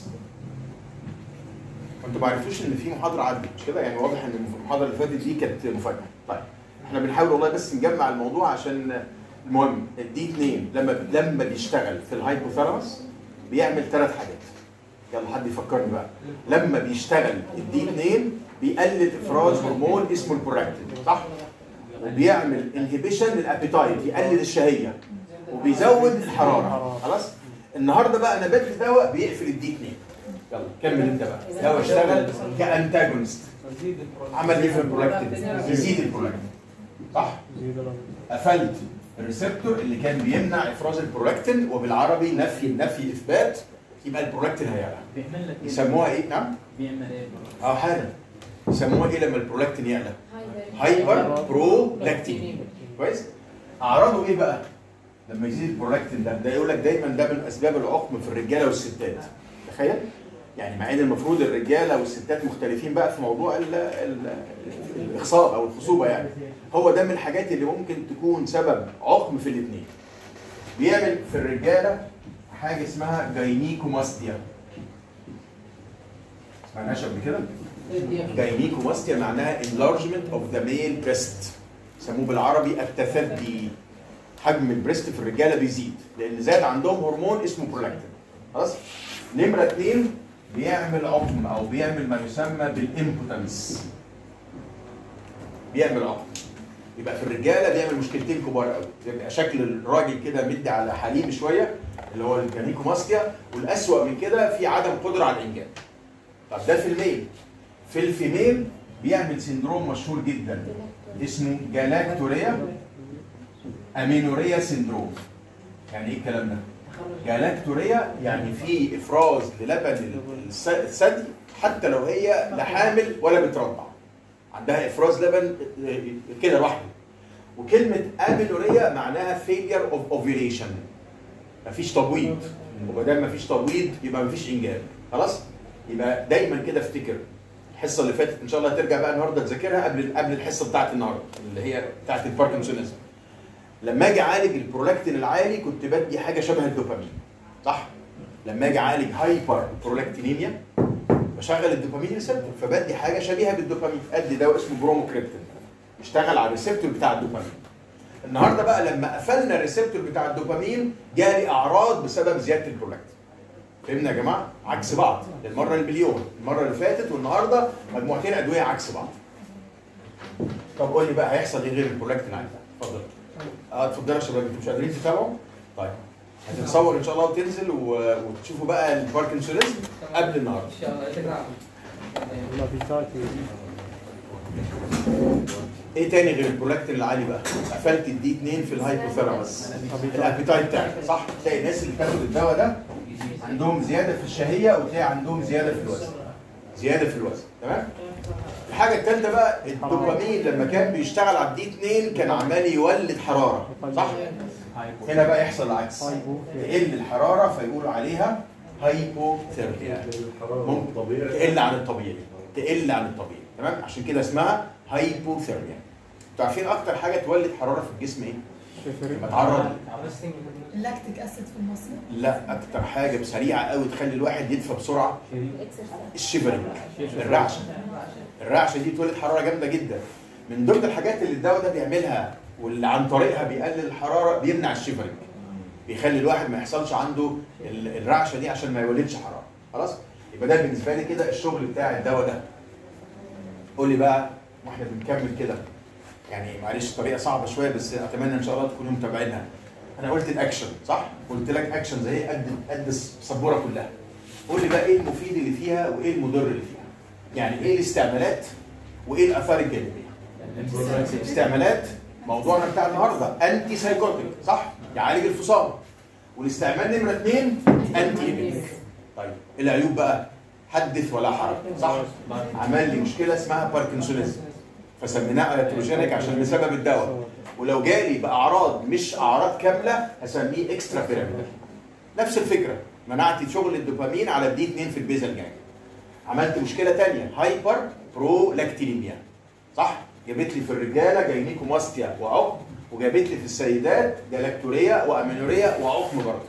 Speaker 2: انتوا ما عرفتوش ان في محاضره عدت مش كده؟ يعني واضح ان المحاضره اللي فاتت دي كانت مفاجاه. طيب احنا بنحاول والله بس نجمع الموضوع عشان المهم الدي اتنين لما لما بيشتغل في الهايبوثالاموس بيعمل ثلاث حاجات. يلا حد يفكرني بقى. لما بيشتغل الدي اتنين بيقلل افراز هرمون اسمه البرولاكتين، صح؟ وبيعمل انهبيشن للابيتايت، يقلل الشهيه، وبيزود الحراره. خلاص؟ النهارده بقى انا بدي دواء بيقفل الدي اتنين. يلا كمل انت بقى. دواء اشتغل كانتاجونست، عمل ايه في البرولاكتين؟ يزيد البرولاكتين، صح؟ قفلت الريسبتور اللي كان بيمنع افراز البرولاكتين، وبالعربي نفي نفي اثبات، يبقى البرولاكتين هيعلى. يسموها ايه؟ نعم؟ بيعمل ايه؟ اه حالا يسموها ايه لما البرولاكتين يعلى؟ هايبر برولاكتين. كويس؟ اعراضه ايه بقى؟ لما يزيد البرولاكتين ده، ده يقول لك دايما ده من اسباب العقم في الرجاله والستات. تخيل؟ يعني مع ان المفروض الرجاله والستات مختلفين بقى في موضوع ال ال الاخصاب او الخصوبه، يعني هو ده من الحاجات اللي ممكن تكون سبب عقم في الاثنين. بيعمل في الرجاله حاجه اسمها جاينيكوماستيا. سمعناش قبل كده؟ جاينيكوماستيا معناها enlargement of the male breast، يسموه بالعربي التثدي. حجم البريست في الرجاله بيزيد لان زاد عندهم هرمون اسمه برولاكتين. خلاص؟ نمره اثنين بيعمل عقم او بيعمل ما يسمى بالامبوتنس. بيعمل عقم. يبقى في الرجاله بيعمل مشكلتين كبار قوي، بيبقى شكل الراجل كده مدي على حليم شويه اللي هو الجاينيكوماستيا، والاسوأ من كده في عدم قدره على الانجاب. طب ده في الميل. في الفيميل بيعمل سندروم مشهور جدا اسمه جالاكتوريا امينوريا سندروم. يعني ايه الكلام ده؟ جالاكتوريا يعني في افراز للبن الثدي حتى لو هي لا حامل ولا بترضع، عندها افراز لبن كده لوحده. وكلمه امينوريا معناها failure of ovulation، مفيش تبويض، وما دام مفيش تبويض يبقى مفيش انجاب. خلاص؟ يبقى دايما كده افتكر الحصه اللي فاتت ان شاء الله هترجع بقى النهارده تذاكرها قبل قبل الحصه بتاعت النهارده اللي هي بتاعت الباركنسونيزم. لما اجي اعالج البرولاكتين العالي كنت بدي حاجه شبه الدوبامين، صح؟ لما اجي اعالج هايبر برولاكتينيميا بشغل الدوبامين ريسبتور، فبدي حاجه شبيهه بالدوبامين، ادي دواء اسمه بروموكريبتين يشتغل على الريسبتور بتاع الدوبامين. النهارده بقى لما قفلنا الريسبتور بتاع الدوبامين جالي اعراض بسبب زياده البرولاكتين. فهمنا يا جماعه؟ عكس بعض، المره المليون، المره اللي فاتت والنهارده مجموعتين ادويه عكس بعض. طب قول لي بقى هيحصل ايه غير البرولاكتين عندك؟ اتفضل. اه اتفضلوا يا شباب، انتوا مش قادرين تتابعوا؟ طيب هتتصور ان شاء الله وتنزل وتشوفوا بقى الباركنسونيزم قبل النهارده. ان شاء الله. ايه تاني غير البرولاكتين العالي بقى؟ قفلت الدي اتنين في الهايبوثالاموس. الابيتايت بتاعك صح؟ تلاقي الناس اللي بتاخد الدواء ده عندهم زياده في الشهيه وتلاقي عندهم زياده في الوزن. زياده في الوزن، تمام؟ الحاجه الثالثه بقى الدوبامين لما كان بيشتغل على الدي اتنين كان عمال يولد حراره، صح؟ هنا بقى يحصل العكس. تقل الحراره فيقولوا عليها هايبوثيرميا. ممكن تقل عن الطبيعي، تقل عن الطبيعي، تمام؟ عشان كده اسمها هايبوثيرميا. انتوا عارفين اكتر حاجه تولد حراره في الجسم ايه؟ لما تعرض
Speaker 3: اللاكتيك اسيد في المصل.
Speaker 2: لا، اكتر حاجه سريعه قوي تخلي الواحد يدفى بسرعه الشيفرنج، الرعشه. الرعشه دي تولد حراره جامده جدا. من ضمن الحاجات اللي الدواء ده بيعملها واللي عن طريقها بيقلل الحراره، بيمنع الشيفرنج، بيخلي الواحد ما يحصلش عنده الرعشه دي عشان ما يولدش حراره. خلاص؟ يبقى ده بالنسبه لي كده الشغل بتاع الدواء ده. قول لي بقى واحنا بنكمل كده، يعني معلش طريقه صعبه شويه بس اتمنى ان شاء الله تكونوا متابعينها. انا قلت الاكشن صح؟ قلت لك اكشن زي قد قد السبوره كلها. قول لي بقى ايه المفيد اللي فيها وايه المضر اللي فيها؟ يعني ايه الاستعمالات وايه الاثار الجانبيه؟ الاستعمالات موضوعنا بتاع النهارده انتي سايكوتيك صح؟ يعالج الفصام. والاستعمال نمره اثنين انتي ايميتيك. طيب العيوب بقى حدث ولا حرج صح؟ عمل لي مشكله اسمها باركنسونيزم فسميناه الكتروجينيك عشان بسبب الدواء. ولو جالي باعراض مش اعراض كامله هسميه اكسترا بيراميدال. نفس الفكره، منعت شغل الدوبامين على الدي اتنين في البيزل جانج. عملت مشكله ثانيه هايبر برولاكتينيميا صح؟ جابت لي في الرجاله جاينيكوماستيا وعقم، وجابت لي في السيدات جلاكتوريا وامينوريا وعقم برضه.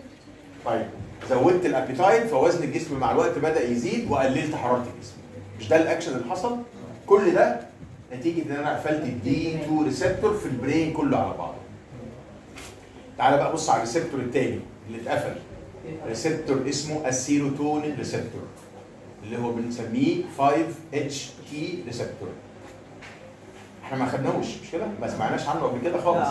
Speaker 2: طيب زودت الابيتايت فوزن الجسم مع الوقت بدا يزيد وقللت حراره الجسم. مش ده الاكشن اللي حصل؟ كل ده نتيجه ان انا قفلت الدي اتنين ريسبتور في البرين كله على بعضه. تعال بقى بص على الريسبتور الثاني اللي اتقفل. ريسبتور اسمه السيروتونين ريسبتور اللي هو بنسميه خمسة اتش تي ريسبتور. احنا ما خدناهوش مش كده؟ ما سمعناش عنه قبل كده خالص.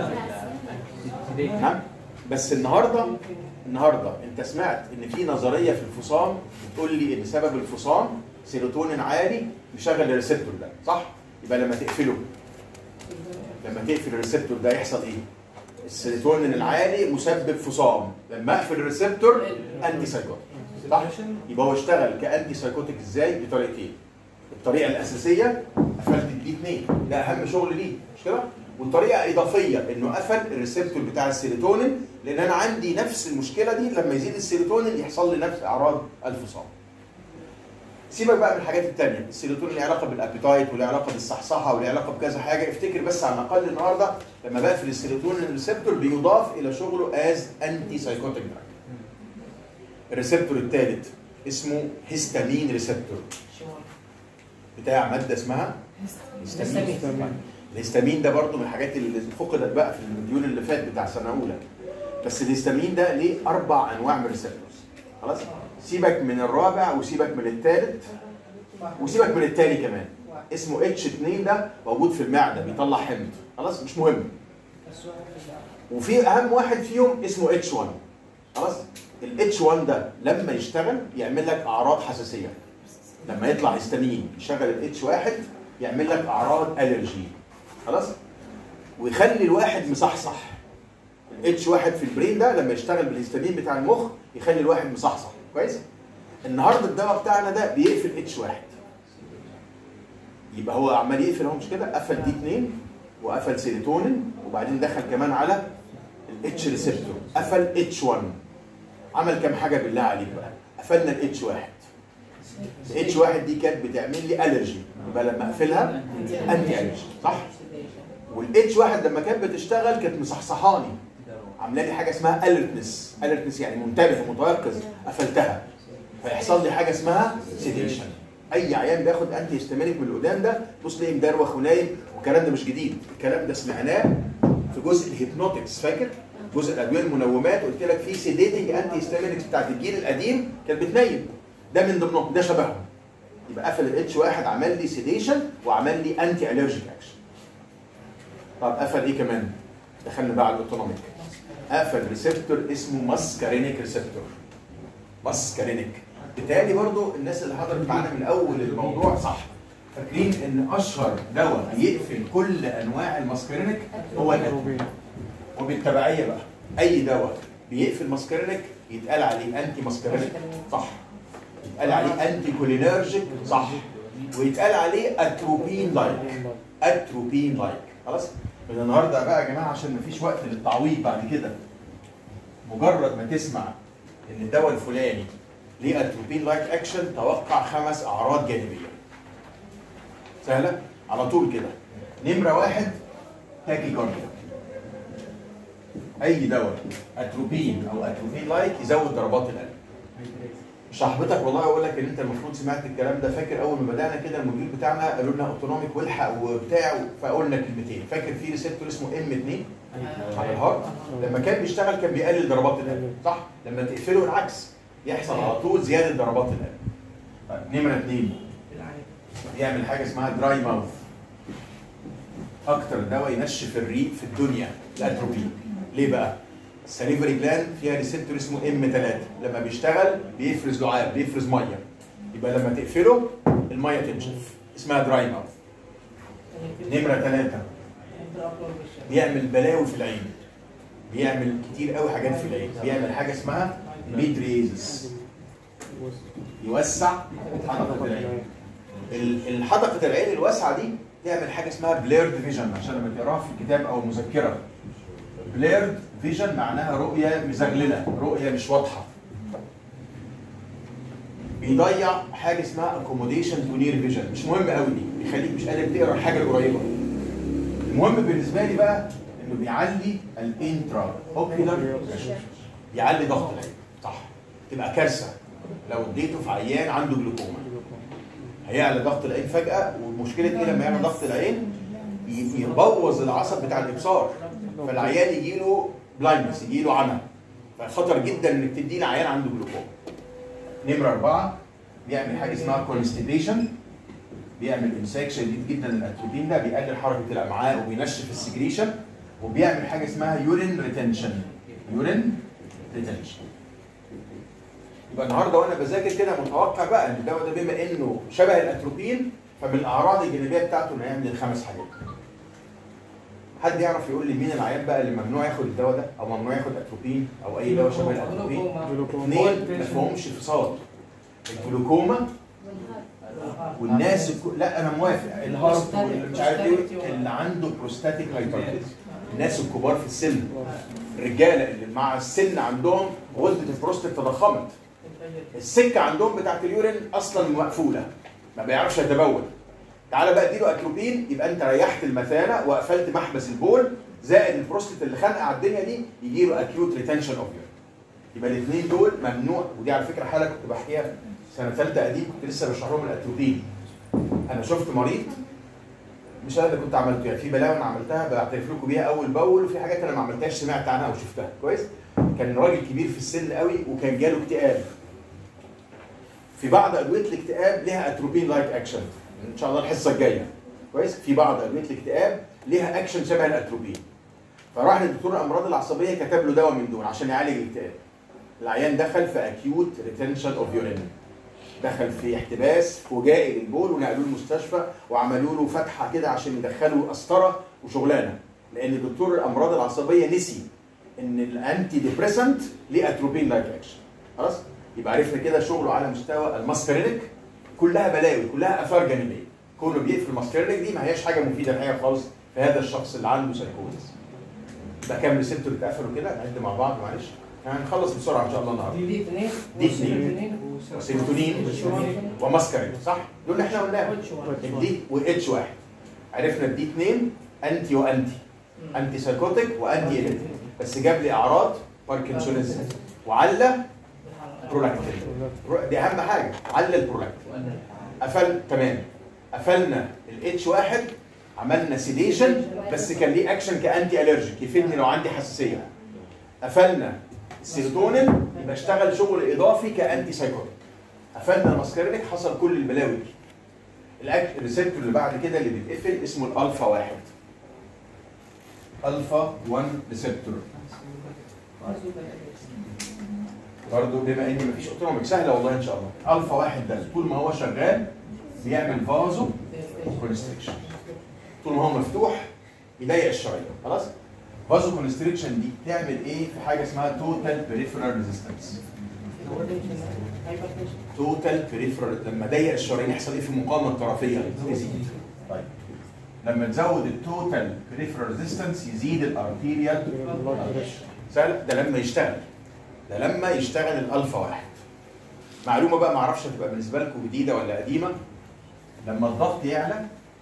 Speaker 2: نعم؟ بس النهارده النهارده انت سمعت ان في نظريه في الفصام بتقول لي ان سبب الفصام سيروتونين عالي مشغل الريسبتور ده، صح؟ يبقى لما تقفله لما تقفل الريسبتور ده يحصل ايه؟ السيروتونين العالي مسبب فصام، لما اقفل الريسبتور انتي سايكوتيك، صح؟ يبقى هو اشتغل كانتي سايكوتيك ازاي؟ بطريقتين. الطريقه الاساسيه قفلت الدي اتنين، ده اهم شغل ليه، مش كده؟ والطريقه اضافيه انه قفل الريسبتور بتاع السيروتونين، لان انا عندي نفس المشكله دي لما يزيد السيروتونين يحصل لي نفس اعراض الفصام. سيبك بقى من الحاجات الثانيه، السيروتونين له علاقه بالابيتايت وله علاقه بالصحصحه وله علاقه بكذا حاجه، افتكر بس على الاقل النهارده لما بقفل السيروتونين الريسبتور بيضاف الى شغله از انتي سايكوتيك دراج. الريسبتور الثالث اسمه هيستامين ريسبتور بتاع ماده اسمها هيستامين. الهيستامين ده برضو من الحاجات اللي فقدت بقى في المديول اللي فات بتاع سنه اولى. بس الهيستامين ده ليه اربع انواع من الريسبتورز. خلاص؟ سيبك من الرابع وسيبك من الثالث وسيبك من الثاني كمان. اسمه اتش اتنين ده موجود في المعده بيطلع حمض. خلاص؟ مش مهم. وفي اهم واحد فيهم اسمه اتش واحد. خلاص؟ الاتش واحد ده لما يشتغل يعمل لك اعراض حساسيه. لما يطلع هيستامين يشغل الاتش واحد يعمل لك اعراض الرجي. خلاص؟ ويخلي الواحد مصحصح. الاتش واحد في البرين ده لما يشتغل بالهيستامين بتاع المخ يخلي الواحد مصحصح. كويس؟ النهارده الدواء بتاعنا ده بيقفل اتش واحد. يبقى هو عمال يقفل اهو مش كده؟ قفل دي اتنين وقفل سيروتونين وبعدين دخل كمان على الاتش ريسبتور، قفل اتش واحد. عمل كام حاجه بالله عليك بقى؟ قفلنا الاتش واحد. الاتش واحد دي كانت بتعمل لي الرجي، يبقى لما اقفلها انتي الرجي، صح؟ والاتش واحد لما كانت بتشتغل كانت مصحصحاني، عامله لي حاجه اسمها الرتنس، الرتنس يعني منتبه متيقظ، قفلتها فيحصل لي حاجه اسمها سيديشن. اي عيان بياخد انتي هيستامينيك من القدام ده بص ليه مدروخ ونايم، والكلام ده مش جديد، الكلام ده سمعناه في جزء الهيبنوتكس، فاكر؟ جزء الادويه المنومات قلت لك في سيديتنج انتي هيستامينيكس بتاعت الجيل القديم كانت بتنيم، ده من ضمنهم، ده شبههم. يبقى قفل الاتش واحد عمل لي سيديشن وعمل لي انتي الرجيك اكشن. طب قفل ايه كمان؟ دخلنا بقى على الاوتونوميك. قفل ريسبتور اسمه ماسكارينيك ريسبتور. ماسكارينيك. بالتالي برضو الناس اللي حضرت معانا من اول الموضوع صح. فاكرين ان اشهر دواء بيقفل كل انواع الماسكرينيك هو الاتروبين. وبالتبعيه بقى اي دواء بيقفل ماسكرينيك يتقال عليه انتي ماسكرينيك صح، يتقال عليه انتي كولينرجيك صح، ويتقال عليه اتروبين لايك، اتروبين لايك. خلاص؟ من النهارده بقى يا جماعه عشان مفيش وقت للتعويض بعد كده، مجرد ما تسمع ان الدواء الفلاني ليه اتروبين لايك اكشن توقع خمس اعراض جانبيه. سهله؟ على طول كده. نمره واحد تاكيكارديا. اي دواء اتروبين او اتروبين لايك يزود ضربات القلب. مش هحبطك والله اقول لك ان انت المفروض سمعت الكلام ده. فاكر اول ما بدانا كده المدير بتاعنا قالوا لنا اوتونوميك والحق وبتاع، فقلنا كلمتين. فاكر في ريسبتور اسمه ام اتنين على الهارت، لما كان بيشتغل كان بيقلل ضربات القلب صح؟ لما تقفله العكس يحصل على طول زياده ضربات القلب. طيب نمره اثنين بيعمل حاجه اسمها دراي ماوث. اكتر دواء ينشف الريق في الدنيا الاتروبين. ليه بقى؟ السليفري جلاند فيها ريسبتور اسمه ام ثلاثة، لما بيشتغل بيفرز لعاب، بيفرز ميه. يبقى لما تقفله الميه تنشف، اسمها دراي ماوث. نمره ثلاثة بيعمل بلاوي في العين. بيعمل كتير قوي حاجات في العين. بيعمل حاجه اسمها ميدريزس، يوسع حدقه العين. الحدقه العين الواسعه دي تعمل حاجه اسمها بليرد فيجن، عشان لما تقراها في الكتاب او المذكره. بليرد فيجن معناها رؤيه مزغلله، رؤيه مش واضحه. بيضيع حاجه اسمها اكوموديشن تو نير فيجن، مش مهم قوي دي، بيخليك مش قادر تقرا الحاجه القريبه. المهم بالنسبه لي بقى انه بيعلي الانترا اوكيولار، بيعلي ضغط العين صح. تبقى كارثه لو اديته في عيان عنده جلوكوما، هيعلى ضغط العين فجاه. والمشكله ايه لما يعلى ضغط العين؟ يبوظ العصب بتاع الابصار، فالعيان يجي له بلايندنس، يجي له عمى. فخطر جدا انك تديه لعيان عنده جلوكوما. نمره اربعه بيعمل حاجه اسمها كونستيبيشن، بيعمل امساك شديد جدا للاتروبين ده، بيقلل حركه الامعاء وبينشف السكريشن، وبيعمل حاجه اسمها يورين ريتنشن. يورين ريتنشن. يبقى النهارده وانا بذاكر كده متوقع بقى ان الدواء ده بما انه شبه الاتروبين فمن الاعراض الجانبيه بتاعته انه يعمل الخمس حاجات. حد يعرف يقول لي مين العيان بقى اللي ممنوع ياخد الدواء ده او ممنوع ياخد اتروبين او اي دواء شبه الاتروبين؟ اثنين ما فيهمش فصال، الجلوكوما والناس الكو... لا انا موافق، الهارت واللي مش عارف ايه، اللي عنده بروستاتيك هايبرتنشن، الناس الكبار في السن، الرجاله اللي مع السن عندهم غدة البروستات تضخمت، السكه عندهم بتاعت اليورين اصلا مقفوله ما بيعرفش يتبول. تعالى بقى اديله اتروبين يبقى انت ريحت المثانه وقفلت محبس البول، زائد البروستات اللي خانقه على الدنيا دي يجي له اكيوت ريتنشن اوف يورين. يبقى الاثنين دول ممنوع. ودي على فكره حاله كنت بحكيها سنه ثالثه قديم، كنت لسه بشرح لهم الاتروبين. انا شفت مريض مش انا اللي كنت عملته، يعني في بلاوي انا عملتها بعترف لكم بيها اول باول، وفي حاجات انا ما عملتهاش سمعت عنها وشفتها كويس. كان راجل كبير في السن قوي وكان جاله اكتئاب. في بعض ادويه الاكتئاب ليها اتروبين لايك اكشن، ان شاء الله الحصه الجايه كويس. في بعض ادويه الاكتئاب ليها اكشن شبه الاتروبين. فراح لدكتور الامراض العصبيه كتب له دواء من دول عشان يعالج الاكتئاب. العيان دخل في اكيوت ريتنشن اوف يورين، دخل في احتباس فجائي للبول ونقلوه المستشفى وعملوا له فتحه كده عشان يدخلوا قسطره وشغلانه، لان دكتور الامراض العصبيه نسي ان الانتي ديبريسنت ليه اتروبين لايك اكشن. خلاص؟ يبقى عرفنا كده شغله على مستوى الماسكرينيك كلها بلاوي، كلها اثار جانبيه. كونه بيقفل الماسكرينيك دي ما هياش حاجه مفيده الحقيقه خالص في هذا الشخص اللي عنده سايكوزس. يبقى كام ريسبتور اتقفلوا كده؟ نعد مع بعض معلش. هنخلص بسرعه ان شاء الله النهارده.
Speaker 5: دي اثنين
Speaker 2: دي اثنين وسيروتونين وماسكرين صح؟ دول اللي احنا قلناهم. الدي واتش واحد. عرفنا الدي اثنين انتي وانتي. انتي سايكوتيك وانتي ايليتيك. بس جاب لي اعراض باركنسونيزم وعلى برولاكتين. دي اهم حاجه، على البرولاكتين. قفل تمام. قفلنا الاتش واحد، عملنا سيديشن بس كان ليه اكشن كانتي الرجيك يفيدني لو عندي حساسيه. قفلنا السيروتونين يبقى اشتغل شغل اضافي كانتي سايكوتيك. قفلنا الماسكرينيك حصل كل البلاوي دي. الريسبتور اللي بعد كده اللي بيتقفل اسمه الالفا واحد. الفا واحد ريسبتور. برضه بما ان مفيش اوتونوميك سهله والله ان شاء الله. الفا واحد ده طول ما هو شغال بيعمل فازو كونستريكشن. طول ما هو مفتوح يضيق الشرايين. خلاص؟ فازو كونستريكشن دي تعمل ايه في حاجه اسمها توتال بريفرال ريزيستنس. توتال بريفرال لما ضيق الشرايين يحصل ايه في المقاومه الطرفيه؟ تزيد. طيب لما تزود التوتال بريفرال ريزيستنس يزيد الارتيريال سهل. ده لما يشتغل، ده لما يشتغل الالفا واحد. معلومه بقى ما اعرفش هتبقى بالنسبه لكم جديده ولا قديمه، لما الضغط يعلى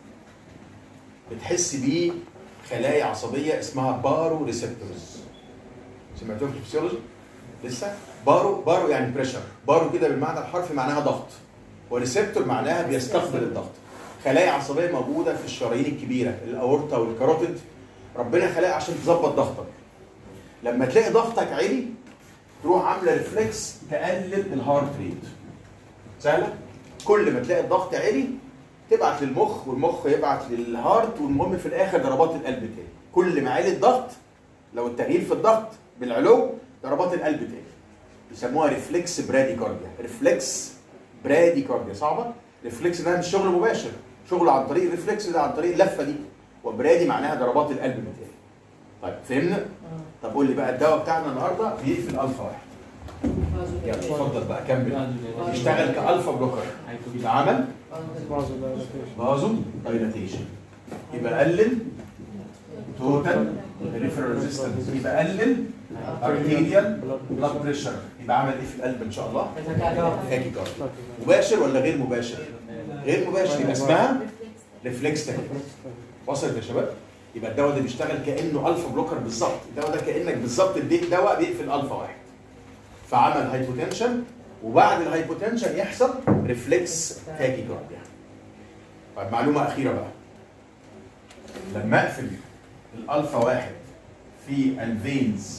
Speaker 2: بتحس بيه خلايا عصبيه اسمها بارو ريسبتورز. سمعتوها في الفسيولوجي؟ لسه؟ بارو بارو يعني بريشر، بارو كده بالمعنى الحرفي معناها ضغط، وريسبتور معناها بيستقبل الضغط. خلايا عصبيه موجوده في الشرايين الكبيره، الاورطه والكاروتيد، ربنا خلقها عشان تظبط ضغطك. لما تلاقي ضغطك عالي تروح عامله ريفلكس تقلل الهارت ريت. سهله؟ كل ما تلاقي الضغط عالي تبعت للمخ والمخ يبعت للهارت، والمهم في الاخر ضربات القلب تاني. كل ما عالي الضغط، لو التغيير في الضغط بالعلو ضربات القلب تاني. بيسموها ريفلكس براديكارديا. ريفلكس براديكارديا صعبه؟ ريفلكس ده مش شغل مباشر، شغل عن طريق الريفلكس ده، عن طريق اللفه دي، وبرادي معناها ضربات القلب تاني. طيب فهمنا؟ طب قول لي بقى الدواء بتاعنا النهارده بيقفل الفا واحد. يلا اتفضل بقى كمل. يشتغل كالفا بلوكر، يبقى عمل فازو دايلاتيشن، يبقى قلل توتال بريفرال ريزيستنس، يبقى قلل ارتيريال بلاد بريشر، يبقى عمل ايه في القلب ان شاء الله؟ تاكيكارديا. مباشر ولا غير مباشر؟ غير مباشر، يبقى اسمها ريفلكس تاكيكارديا. وصلت يا شباب؟ يبقى الدواء ده بيشتغل كانه الفا بلوكر بالظبط. الدواء ده كانك بالظبط اديت دواء بيقفل الفا واحد، فعمل هايبوتنشن، وبعد الهايبوتنشن يحصل ريفلكس تاكيكارديا. طيب معلومه اخيره بقى، لما اقفل الالفا واحد في الفينز،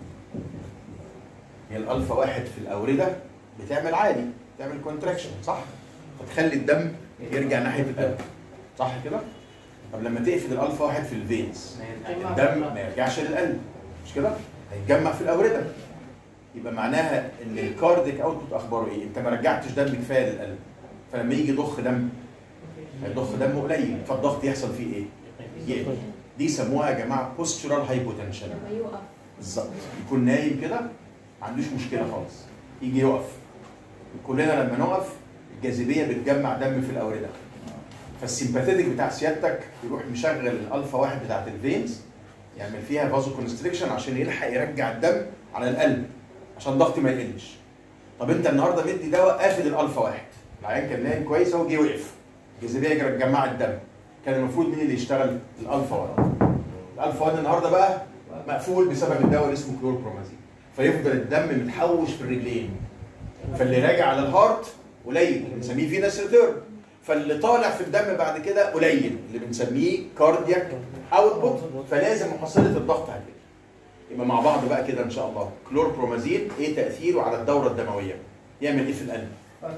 Speaker 2: هي الالفا واحد في الاورده بتعمل عادي، بتعمل كونتراكشن صح؟ فتخلي الدم يرجع ناحيه القلب صح كده؟ طب لما تقفل الالفا واحد في الفينز الدم ما يرجعش للقلب مش كده؟ هيتجمع في الاورده، يبقى معناها ان الكارديك اوتبوت اخباره ايه؟ انت ما رجعتش دم كفايه للقلب، فلما يجي يضخ دم هيضخ دم قليل، فالضغط يحصل فيه ايه؟ يقل. دي يسموها يا جماعه بوستشرال هايبوتنشن. بالظبط، يكون نايم كده ما عندوش مشكله خالص، يجي يقف. كلنا لما نقف الجاذبيه بتجمع دم في الاورده، فالسيمباثيتك بتاع سيادتك يروح مشغل الالفا واحد بتاعت الفينز، يعمل فيها فازو كونستريكشن عشان يلحق يرجع الدم على القلب عشان ضغطي ما يقلش. طب انت النهارده مدي دواء قافل الالفا واحد، العيان كان نايم كويس اهو جه وقف، الجاذبيه جمعت الدم، كان المفروض مين اللي يشتغل؟ الالفا واحد. الالفا واحد النهارده بقى مقفول بسبب الدواء اللي اسمه كلوربرومازين، فيفضل الدم متحوش في الرجلين، فاللي راجع على الهارت قليل بنسميه فينس ريتيرن، فاللي طالع في الدم بعد كده قليل اللي بنسميه كاردياك اوتبوت، فلازم محصله الضغط هتقل. يبقى مع بعض بقى كده ان شاء الله، كلوربرومازين ايه تاثيره على الدوره الدمويه؟ يعمل ايه في القلب؟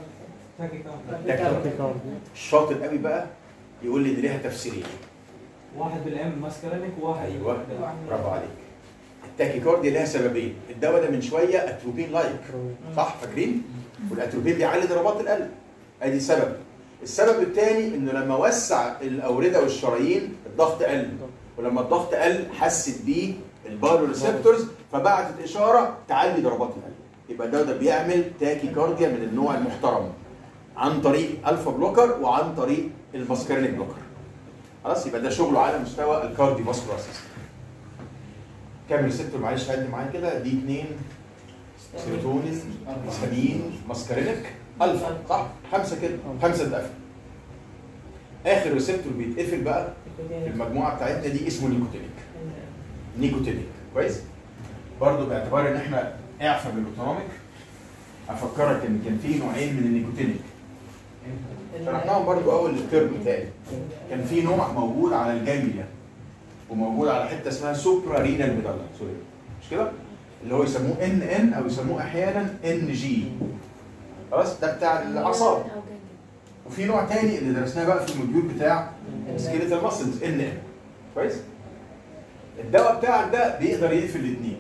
Speaker 2: تاكيكارديا. الشاطر قوي بقى يقول لي دي ليها تفسيرين،
Speaker 5: واحد بالام ماسكارينيك وواحد
Speaker 2: ايوه برافو عليك. التاكيكارديا لها سببين، الدواء ده من شويه اتروبين لايك صح فاكرين؟ والاتروبين بيعلي ضربات القلب، ادي سبب. السبب الثاني انه لما وسع الاورده والشرايين الضغط قل، ولما الضغط قل حست بيه البارو ريسبتورز فبعتت اشاره تعلي ضربات القلب. يبقى الدواء ده بيعمل تاكيكارديا من النوع المحترم عن طريق الفا بلوكر وعن طريق الماسكارينيك بلوكر. خلاص يبقى ده شغله على مستوى الكارديو فاسكولار سيستم. كام ريسبتور معلش عد معايا كده؟ دي اثنين سيروتونين هيستامين ماسكارينيك الفا صح؟ خمسه كده، خمسه اتقفل. اخر ريسبتور بيتقفل بقى في المجموعه بتاعتنا دي اسمه نيكوتينيك. نيكوتينيك كويس؟ برضه باعتبار ان احنا اعفى بالاوتونوميك افكرك ان كان في نوعين من النيكوتينيك شرحناهم برضه اول الترم بتاعي. كان في نوع موجود على الجانجليا وموجود على حته اسمها سوبرا رينال ميدالا سوري مش كده؟ اللي هو يسموه ان ان او يسموه احيانا ان جي. خلاص ده بتاع الاعصاب. وفي نوع تاني اللي درسناه بقى في الموديول بتاع سكيليتال ماسلز ان ان كويس؟ الدواء بتاعك ده بيقدر يقفل الاثنين،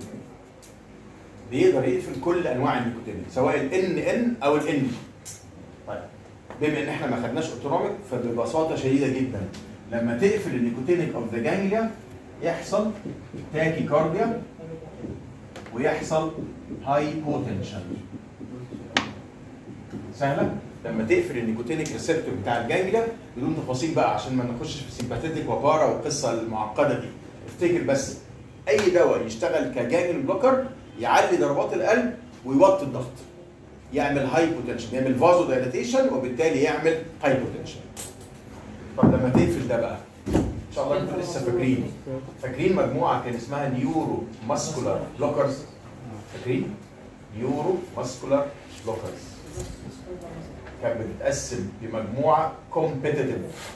Speaker 2: بيقدر يقفل كل انواع النيكوتين سواء الان ان او الان جي. طيب بما ان احنا ما خدناش اوتونوميك فببساطه شديده جدا لما تقفل النيكوتينيك اوف ذا جانجليا يحصل تاكي كارديا ويحصل هايبوتنشن. سهله؟ لما تقفل النيكوتينيك ريسبتور بتاع الجانجليا بدون تفاصيل بقى عشان ما نخش في سيمباثيتك وبارا والقصه المعقده دي. افتكر بس اي دواء يشتغل كجانجل بلوكر يعلي ضربات القلب ويوطي الضغط، يعمل هايبوتنشن، يعمل فازو دايلاتيشن وبالتالي يعمل هايبوتنشن. طب لما تقفل ده بقى ان شاء الله انتوا لسه فاكرين فاكرين مجموعه كان اسمها نيورو ماسكولار بلوكرز. فاكرين؟ نيورو ماسكولار بلوكرز كانت بتتقسم لمجموعه كومبيتيتيف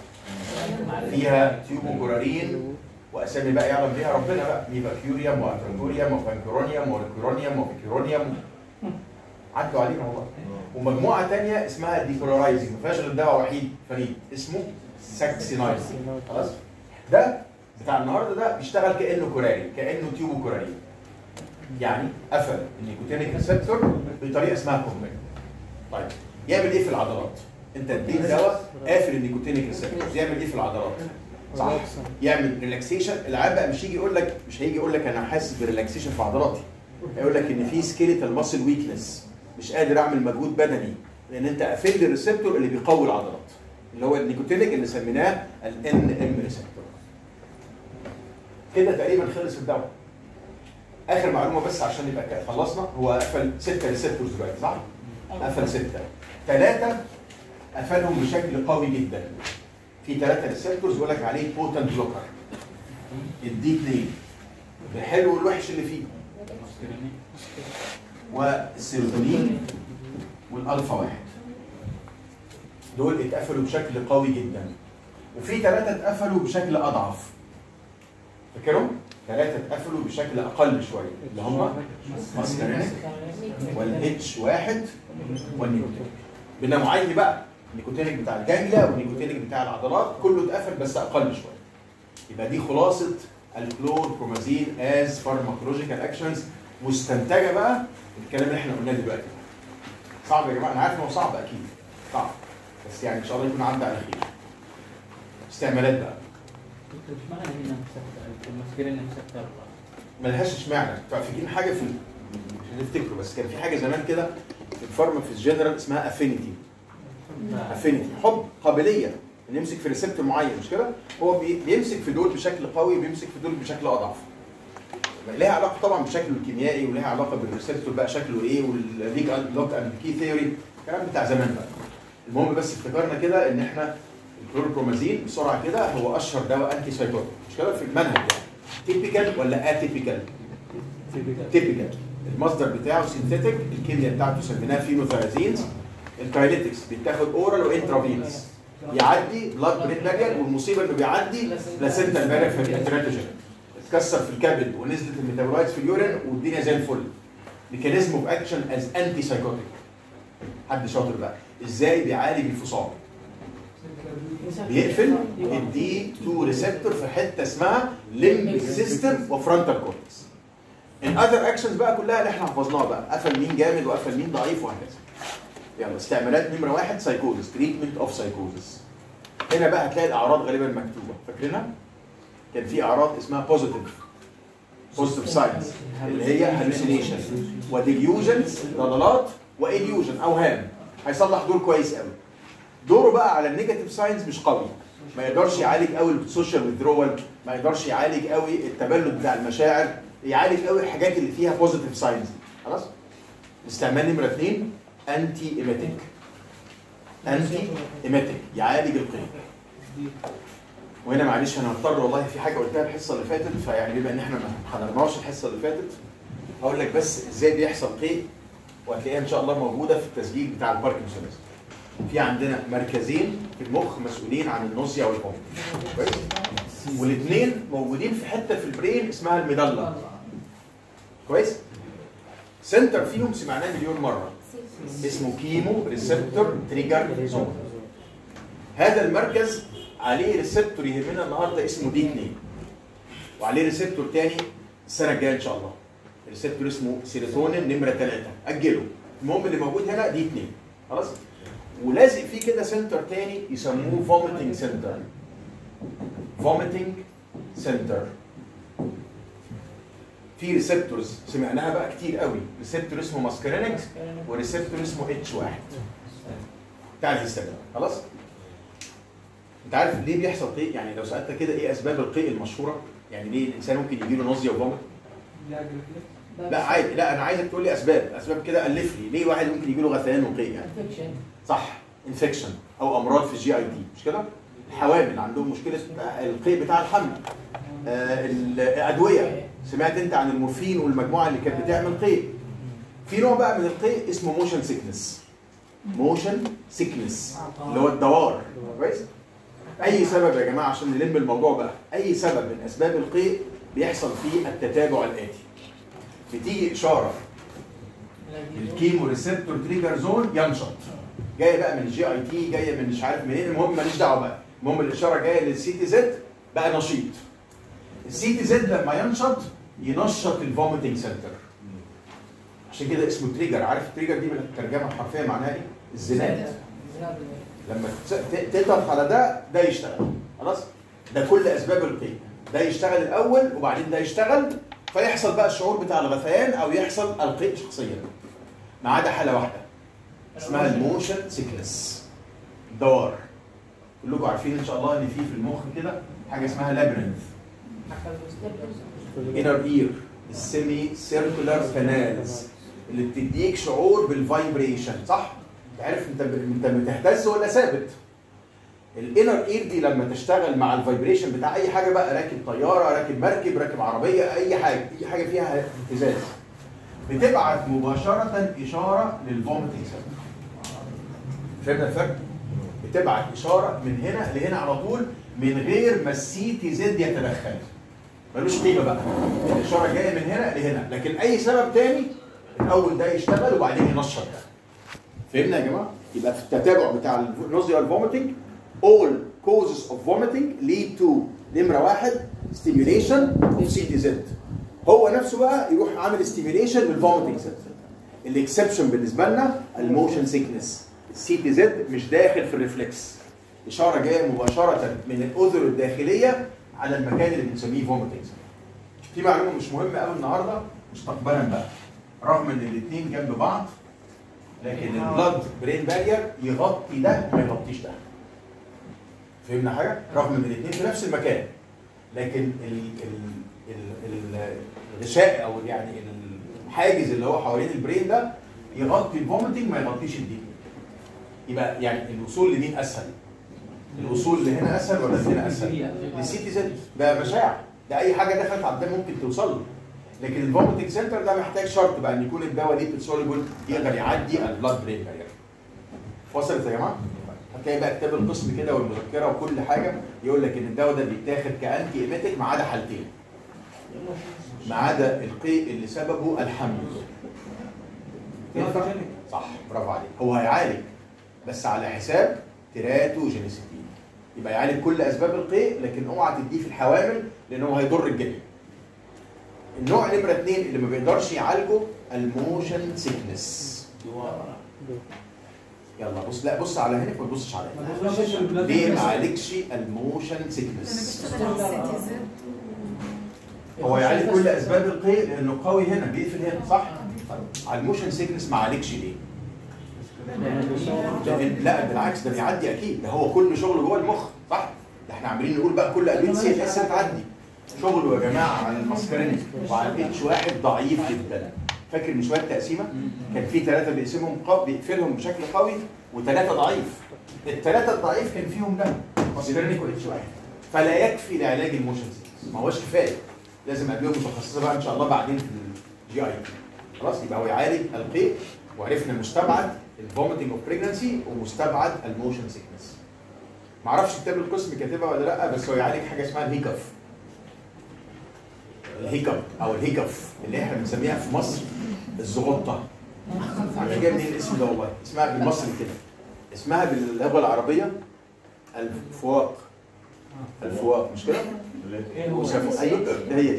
Speaker 2: فيها تيوبوكورارين واسامي بقى يعلم بيها ربنا بقى، ميفاكيوريوم واترانجوريوم وفانكورونيوم وكيورونيوم وفيكيورونيوم عدوا علينا والله. ومجموعه ثانيه اسمها ديكولارايزنج ما فيهاش غير دواء وحيد فريد اسمه ساكسينايز. خلاص؟ ده بتاع النهارده ده بيشتغل كانه كوراري، كانه تيوبوكورارين. يعني قفل النيكوتينيك ريسبتور بطريقه اسمها كومبين. طيب يعمل ايه في العضلات؟ انت اديت دواء قافل النيكوتينيك ريسبتور، يعمل ايه في العضلات؟ صح؟ يعمل ريلاكسيشن. العيان بقى مش هيجي يقول لك مش هيجي يقول لك انا حاسس بريلاكسيشن في عضلاتي. هيقول لك ان في سكيليتال ماسل ويكنس، مش قادر اعمل مجهود بدني لان انت قافل لي الريسبتور اللي بيقوي العضلات اللي هو النيكوتينيك اللي سميناه الان ام ريسبتور. كده تقريبا خلص الدواء. اخر معلومه بس عشان يبقى خلصنا، هو قفل ستة ريسبتورز دلوقتي صح؟ قفل ستة. ثلاثة قفلهم بشكل قوي جدا. في ثلاثة ريسبتورز بيقول لك عليه بوتنت بلوكر. الدي اثنين بالحلو والوحش اللي فيه. والسيروتونين والالفا واحد. دول اتقفلوا بشكل قوي جدا. وفي ثلاثة اتقفلوا بشكل اضعف. فاكرهم؟ ثلاثة اتقفلوا بشكل اقل شويه اللي هم ماسكارينيك والاتش واحد والنيكوتينيك. بنوعيه بقى النيكوتينيك بتاع الجانجليا والنيكوتينيك بتاع العضلات كله اتقفل بس اقل شويه. يبقى دي خلاصه الكلوربرومازين از فارماكولوجيكال اكشنز مستنتجه بقى الكلام اللي احنا قلناه دلوقتي. صعب يا جماعه، انا عارف انه صعب اكيد صعب بس يعني ان شاء الله يكون عدى على خير. استعمالات بقى
Speaker 6: دكتور اشمعنى هنا مسكت المسكرين مسكت
Speaker 2: ملهاش اشمعنى. انتوا فاكرين حاجه في مش هنفتكروا بس كان في حاجه زمان كده في الفارما في الجنرال اسمها افينيتي. افينيتي حب قابليه ان يمسك في ريسبتور معين مش كده؟ هو بيمسك في دول بشكل قوي وبيمسك في دول بشكل اضعف. ليها علاقه طبعا بشكله الكيميائي وليها علاقه بالريسبتور بقى شكله ايه والليج لوك اند كي ثيوري الكلام بتاع زمان بقى. المهم بس افتكرنا كده ان احنا الكلوربرومازين بسرعه كده هو اشهر دواء انتي سايكوتيك مش كده في المنهج يعني. تيبيكال ولا اتيبيكال؟ تيبيكال. المصدر بتاعه سينثيتيك، الكيمياء بتاعته سميناها فينوثايازينز. الكاينيتكس بيتاخد اورال وانترافينس يعدي بلاد برين بارير والمصيبه انه بيعدي بلاسنتا بارير فبيأتراتوجين اتكسر في الكبد ونزلت الميتابولايتس في اليورين والدنيا زي الفل. ميكانيزم اوف اكشن از انتي سايكوتيك. حد شاطر بقى ازاي بيعالج الفصام؟ بيقفل الدي اتنين ريسبتور في حته اسمها ليمبيك سيستم وفرونتال كورتكس. الاذر اكشنز بقى كلها اللي احنا حفظناها بقى قفل مين جامد وقفل مين ضعيف وهكذا. يلا استعمالات نمره واحد سايكوزس تريتمنت اوف سايكوزس. هنا بقى هتلاقي الاعراض غالبا مكتوبه فاكرينها؟ كان في اعراض اسمها بوزيتيف بوزيتيف ساينز اللي هي هالوسينيشن وديليوجنز ضلالات واليوجن اوهام. هيصلح دول كويس قوي. دوره بقى على النيجاتيف ساينز مش قوي. ما يقدرش يعالج قوي السوشيال ويذرول، ما يقدرش يعالج قوي التبلد بتاع المشاعر، يعالج قوي الحاجات اللي فيها بوزيتيف ساينز. خلاص؟ استعمال نمره اثنين انتي ايميتيك. انتي ايميتيك يعالج القيء. وهنا معلش انا هضطر والله في حاجه قلتها الحصه اللي فاتت فيعني بما ان احنا ما حضرناش الحصه اللي فاتت هقول لك بس ازاي بيحصل قيء وهتلاقيها ان شاء الله موجوده في التسجيل بتاع الباركنسونز. في عندنا مركزين في المخ مسؤولين عن النوزيا والبوم. كويس؟ والاثنين موجودين في حته في البرين اسمها الميدالا. كويس؟ سنتر فيهم سمعناه مليون مره اسمه كيمو ريسبتور تريجر زون. هذا المركز عليه ريسبتور يهمنا النهارده اسمه دي اثنين وعليه ريسبتور ثاني السنه الجايه ان شاء الله. ريسبتور اسمه سيروتونين نمره ثلاثة اجله. المهم اللي موجود هنا دي اثنين. خلاص؟ ولازق فيه كده سنتر تاني يسموه فوميتنج سنتر. فوميتنج سنتر. في ريسبتورز سمعناها بقى كتير قوي، ريسبتور اسمه ماسكارينيك وريسبتور اسمه اتش واحد بتاع الهستامين. خلاص؟ انت عارف ليه بيحصل قيء؟ يعني لو سالتك كده ايه اسباب القيء المشهوره؟ يعني ليه الانسان ممكن يجي له نوزيا وفوميت؟ لا عادي، لا انا عايزك تقول لي اسباب، اسباب كده الف لي، ليه واحد ممكن يجي له غثيان وقيء يعني؟ صح، انفكشن او امراض في الجي اي دي، مش كده؟ الحوامل عندهم مشكله القيء بتاع الحمل. آه الادويه، سمعت انت عن المورفين والمجموعه اللي كانت بتعمل قيء. في نوع بقى من القيء اسمه موشن سيكنس. موشن سيكنس اللي هو الدوار. كويس؟ اي سبب يا جماعه عشان نلم الموضوع بقى، اي سبب من اسباب القيء بيحصل فيه التتابع الاتي. بتيجي اشاره الكيمو ريسبتور تريجر زون ينشط، جايه بقى من الجي اي تي، جايه من مش عارف منين، المهم ماليش دعوه بقى، المهم الاشاره جايه للسي تي زد بقى نشيط. السي تي زد لما ينشط ينشط الفوميتنج سنتر، عشان كده اسمه تريجر. عارف التريجر دي بالترجمه الحرفيه معناها ايه؟ الزناد. لما تضغط على ده ده يشتغل. خلاص؟ ده كل اسباب القيء، ده يشتغل الاول وبعدين ده يشتغل، فيحصل بقى الشعور بتاع الغثيان او يحصل القيء شخصيا. ما عدا حاله واحده اسمها الموشن سيكنس، دوار. كلكم عارفين ان شاء الله ان في في المخ كده حاجه اسمها لابرنث، انر اير، السيمي سيركولار كانالز اللي بتديك شعور بالفايبريشن. صح؟ انت عارف انت انت بتهتز ولا ثابت. الانر اير دي لما تشتغل مع الفايبريشن بتاع اي حاجه بقى، راكب طياره، راكب مركب، راكب عربيه، اي حاجه، اي حاجه فيها اهتزاز، بتبعت مباشره اشاره للفوميتنج سنتر. فهمنا الفرق؟ بتبعت اشاره من هنا لهنا على طول من غير ما السي تي زد يتدخل. ملوش قيمه بقى. الاشاره جايه من هنا لهنا، لكن اي سبب تاني الاول ده يشتغل وبعدين ينشط ده. فهمنا يا جماعه؟ يبقى في التتابع بتاع النوزيا والفوميتنج all causes of vomiting lead to نمره واحد stimulation of سي تي زد. هو نفسه بقى يروح عامل stimulation للفوميتنج سنتر. الاكسبشن بالنسبه لنا الموشن سيكنس. السي تي زد مش داخل في الريفلكس. اشاره جايه مباشره من الاذن الداخليه على المكان اللي بنسميه فوميتنج سنتر. في معلومه مش مهمه قوي النهارده مستقبلا بقى، رغم ان الاثنين جنب بعض لكن البلاد برين بارير يغطي ده ما يغطيش ده. فهمنا حاجه؟ رغم ان الاثنين في نفس المكان لكن ال ال ال الغشاء او يعني الحاجز اللي هو حوالين البرين ده يغطي الفوميتنج ما يغطيش الدي. يبقى يعني الوصول لمين اسهل؟ الوصول لهنا اسهل ولا لهنا اسهل؟ للسي تي زد ده مشاع، ده اي حاجه دخلت على الدم ممكن توصل له. لكن الفوميتنج سنتر ده محتاج شرط بقى ان يكون الدواء ليبيد سوليبل يقدر يعدي البلاد برين بارير. وصلت يا جماعه؟ هتلاقي بقى كتاب القسم كده والمذكره وكل حاجه يقول لك ان الدواء ده بيتاخد كانتي ايميتيك ما عدا حالتين. ما عدا القيء اللي سببه الحمل. ينفع؟ صح، برافو عليك. هو هيعالج بس على حساب تيراتوجينيسيتي. يبقى يعالج كل اسباب القيء لكن اوعى تديه في الحوامل لان هو هيضر الجنين. النوع نمره اثنين اللي ما بيقدرش يعالجه الموشن سيكنس. يلا بص، لا بص على هنا وما تبصش على هنا. ليه ما عالجش الموشن سيكنس؟ هو يعالج كل اسباب القيء لانه قوي هنا بيقفل هنا، صح؟ على الموشن سيكنس ما عالجش ليه؟ لا بالعكس ده بيعدي اكيد، ده هو كل شغله جوه المخ، صح؟ ده احنا عاملين نقول بقى كل ادويه سي اس بتعدي. شغله يا جماعه على الماسكارينيك وعلى اتش واحد ضعيف جدا. فاكر من شويه تقسيمه؟ كان في ثلاثه بيقسمهم قوي بيقفلهم بشكل قوي وثلاثه ضعيف. الثلاثه الضعيف كان فيهم ده ماسكارينيك واتش واحد. فلا يكفي لعلاج الموشن سيكنس، ما هوش كفايه. لازم ادويه متخصصه بقى ان شاء الله بعدين في الجي اي. خلاص يبقى هو يعالج القيء وعرفنا مستبعد الفوميتنج اوف بريجنسي ومستبعد الموشن سيكنس. معرفش كتاب القسم كاتبها ولا لا بس هو يعالج حاجه اسمها الهيكف. الهيكب او الهيكف اللي احنا بنسميها في مصر الزغطه. عارفين جايه منين الاسم ده والله؟ اسمها بالمصري كده. اسمها باللغه العربيه الفواق. الفواق مش كده؟ ايوه ده هي دي.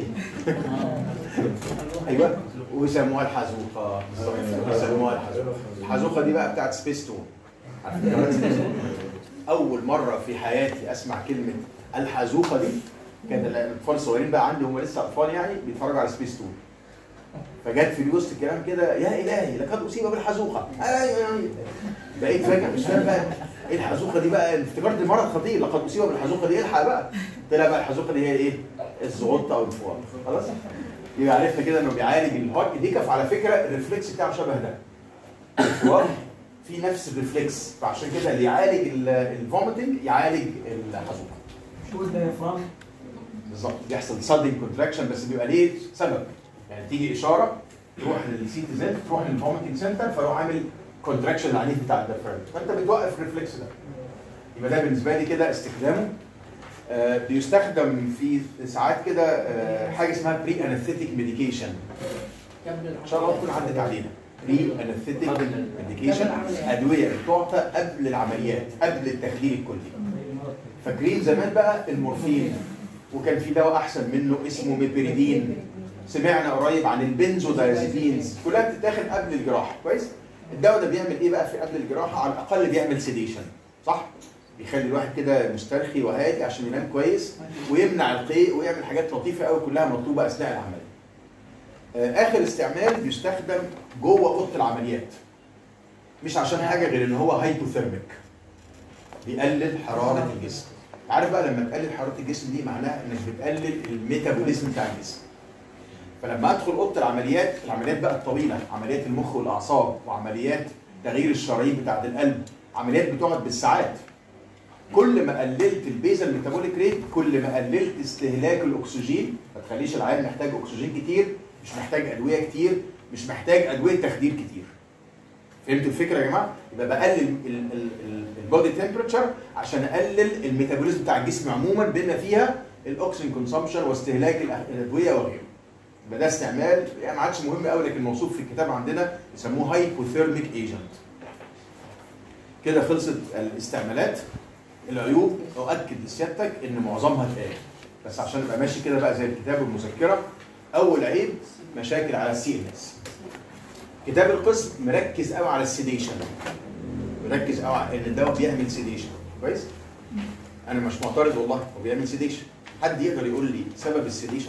Speaker 2: ايوه ويسموها الحازوقه. يسموها الحازوقه. الحازوقه دي بقى بتاعت سبيس تون. عارفين كمان اول مره في حياتي اسمع كلمه الحازوقه دي كان الاطفال الصغيرين بقى عندي هم لسه اطفال يعني بيتفرجوا على سبيس تون. فجت في وسط الكلام كده يا الهي لقد اصيب بالحازوقه. بقيت فجاه مش فاهم بقى ايه الحازوقه دي بقى، افتكرت المرض خطير لقد اصيب بالحازوقه دي الحق بقى. طلع بقى الحازوقه دي هي ايه؟ الزغطه او الفوار. خلاص؟ يبقى عرفنا كده انه بيعالج الهارت الهيكف. على فكره الريفلكس بتاعه شبه ده. الفوار في نفس الريفلكس، فعشان كده اللي يعالج الفوميتنج يعالج الحازوقه.
Speaker 5: شو الدايفرام؟
Speaker 2: بالظبط بيحصل سادن كونتراكشن بس بيبقى ليه سبب. يعني تيجي اشاره تروح للسي تي زد تروح للفوميتنج سنتر فيروح عامل كونتراكشن العنيف بتاع الدايفرام، فانت بتوقف الريفلكس ده. يبقى ده بالنسبه لي كده استخدامه. آه بيستخدم في ساعات كده آه حاجه اسمها بري انستيك ميديكيشن. ان شاء الله تكون عدت علينا. بري انستيك ميديكيشن ادويه بتعطى قبل العمليات قبل التخدير الكلي. فاكرين زمان بقى المورفين، وكان في دواء احسن منه اسمه ميبريدين. سمعنا قريب عن البنزودايازيبينز، كلها بتتاخد قبل الجراحه. كويس؟ الدواء ده بيعمل ايه بقى في قبل الجراحه؟ على الاقل بيعمل سيديشن، صح؟ بيخلي الواحد كده مسترخي وهادي عشان ينام كويس ويمنع القيء ويعمل حاجات لطيفه قوي كلها مطلوبه اثناء العمليه. اخر استعمال بيستخدم جوه اوضه العمليات. مش عشان حاجه غير ان هو هايبوثيرميك. بيقلل حراره الجسم. عارف بقى لما تقلل حراره الجسم دي معناها انك بتقلل الميتابوليزم بتاع الجسم. فلما ادخل اوضه العمليات، العمليات بقى الطويله، عمليات المخ والاعصاب وعمليات تغيير الشرايين بتاعت القلب، عمليات بتقعد بالساعات. كل ما قللت البيزل ميتابوليك ريت كل ما قللت استهلاك الاكسجين، ما تخليش العيان محتاج اكسجين كتير، مش محتاج ادويه كتير، مش محتاج ادويه تخدير كتير. فهمتوا الفكره يا جماعه؟ يبقى بقلل البودي تمبرتشر عشان اقلل الميتابوليزم بتاع الجسم عموما بما فيها الاكسجين كونسامبشن واستهلاك الادويه وغيره. يبقى ده استعمال يعني ما عادش مهم قوي لكن موصوف في الكتاب عندنا يسموه هايبوثيرميك ايجنت. كده خلصت الاستعمالات. العيوب اؤكد لسيادتك ان معظمها اتقال، بس عشان ابقى ماشي كده بقى زي الكتاب والمذكره. اول عيب مشاكل على السي ان اس. كتاب القسم مركز قوي على السيديشن، مركز قوي على ان الدواء بيعمل سيديشن. كويس؟ انا مش معترض والله، هو بيعمل سيديشن. حد يقدر يقول لي سبب السيديشن؟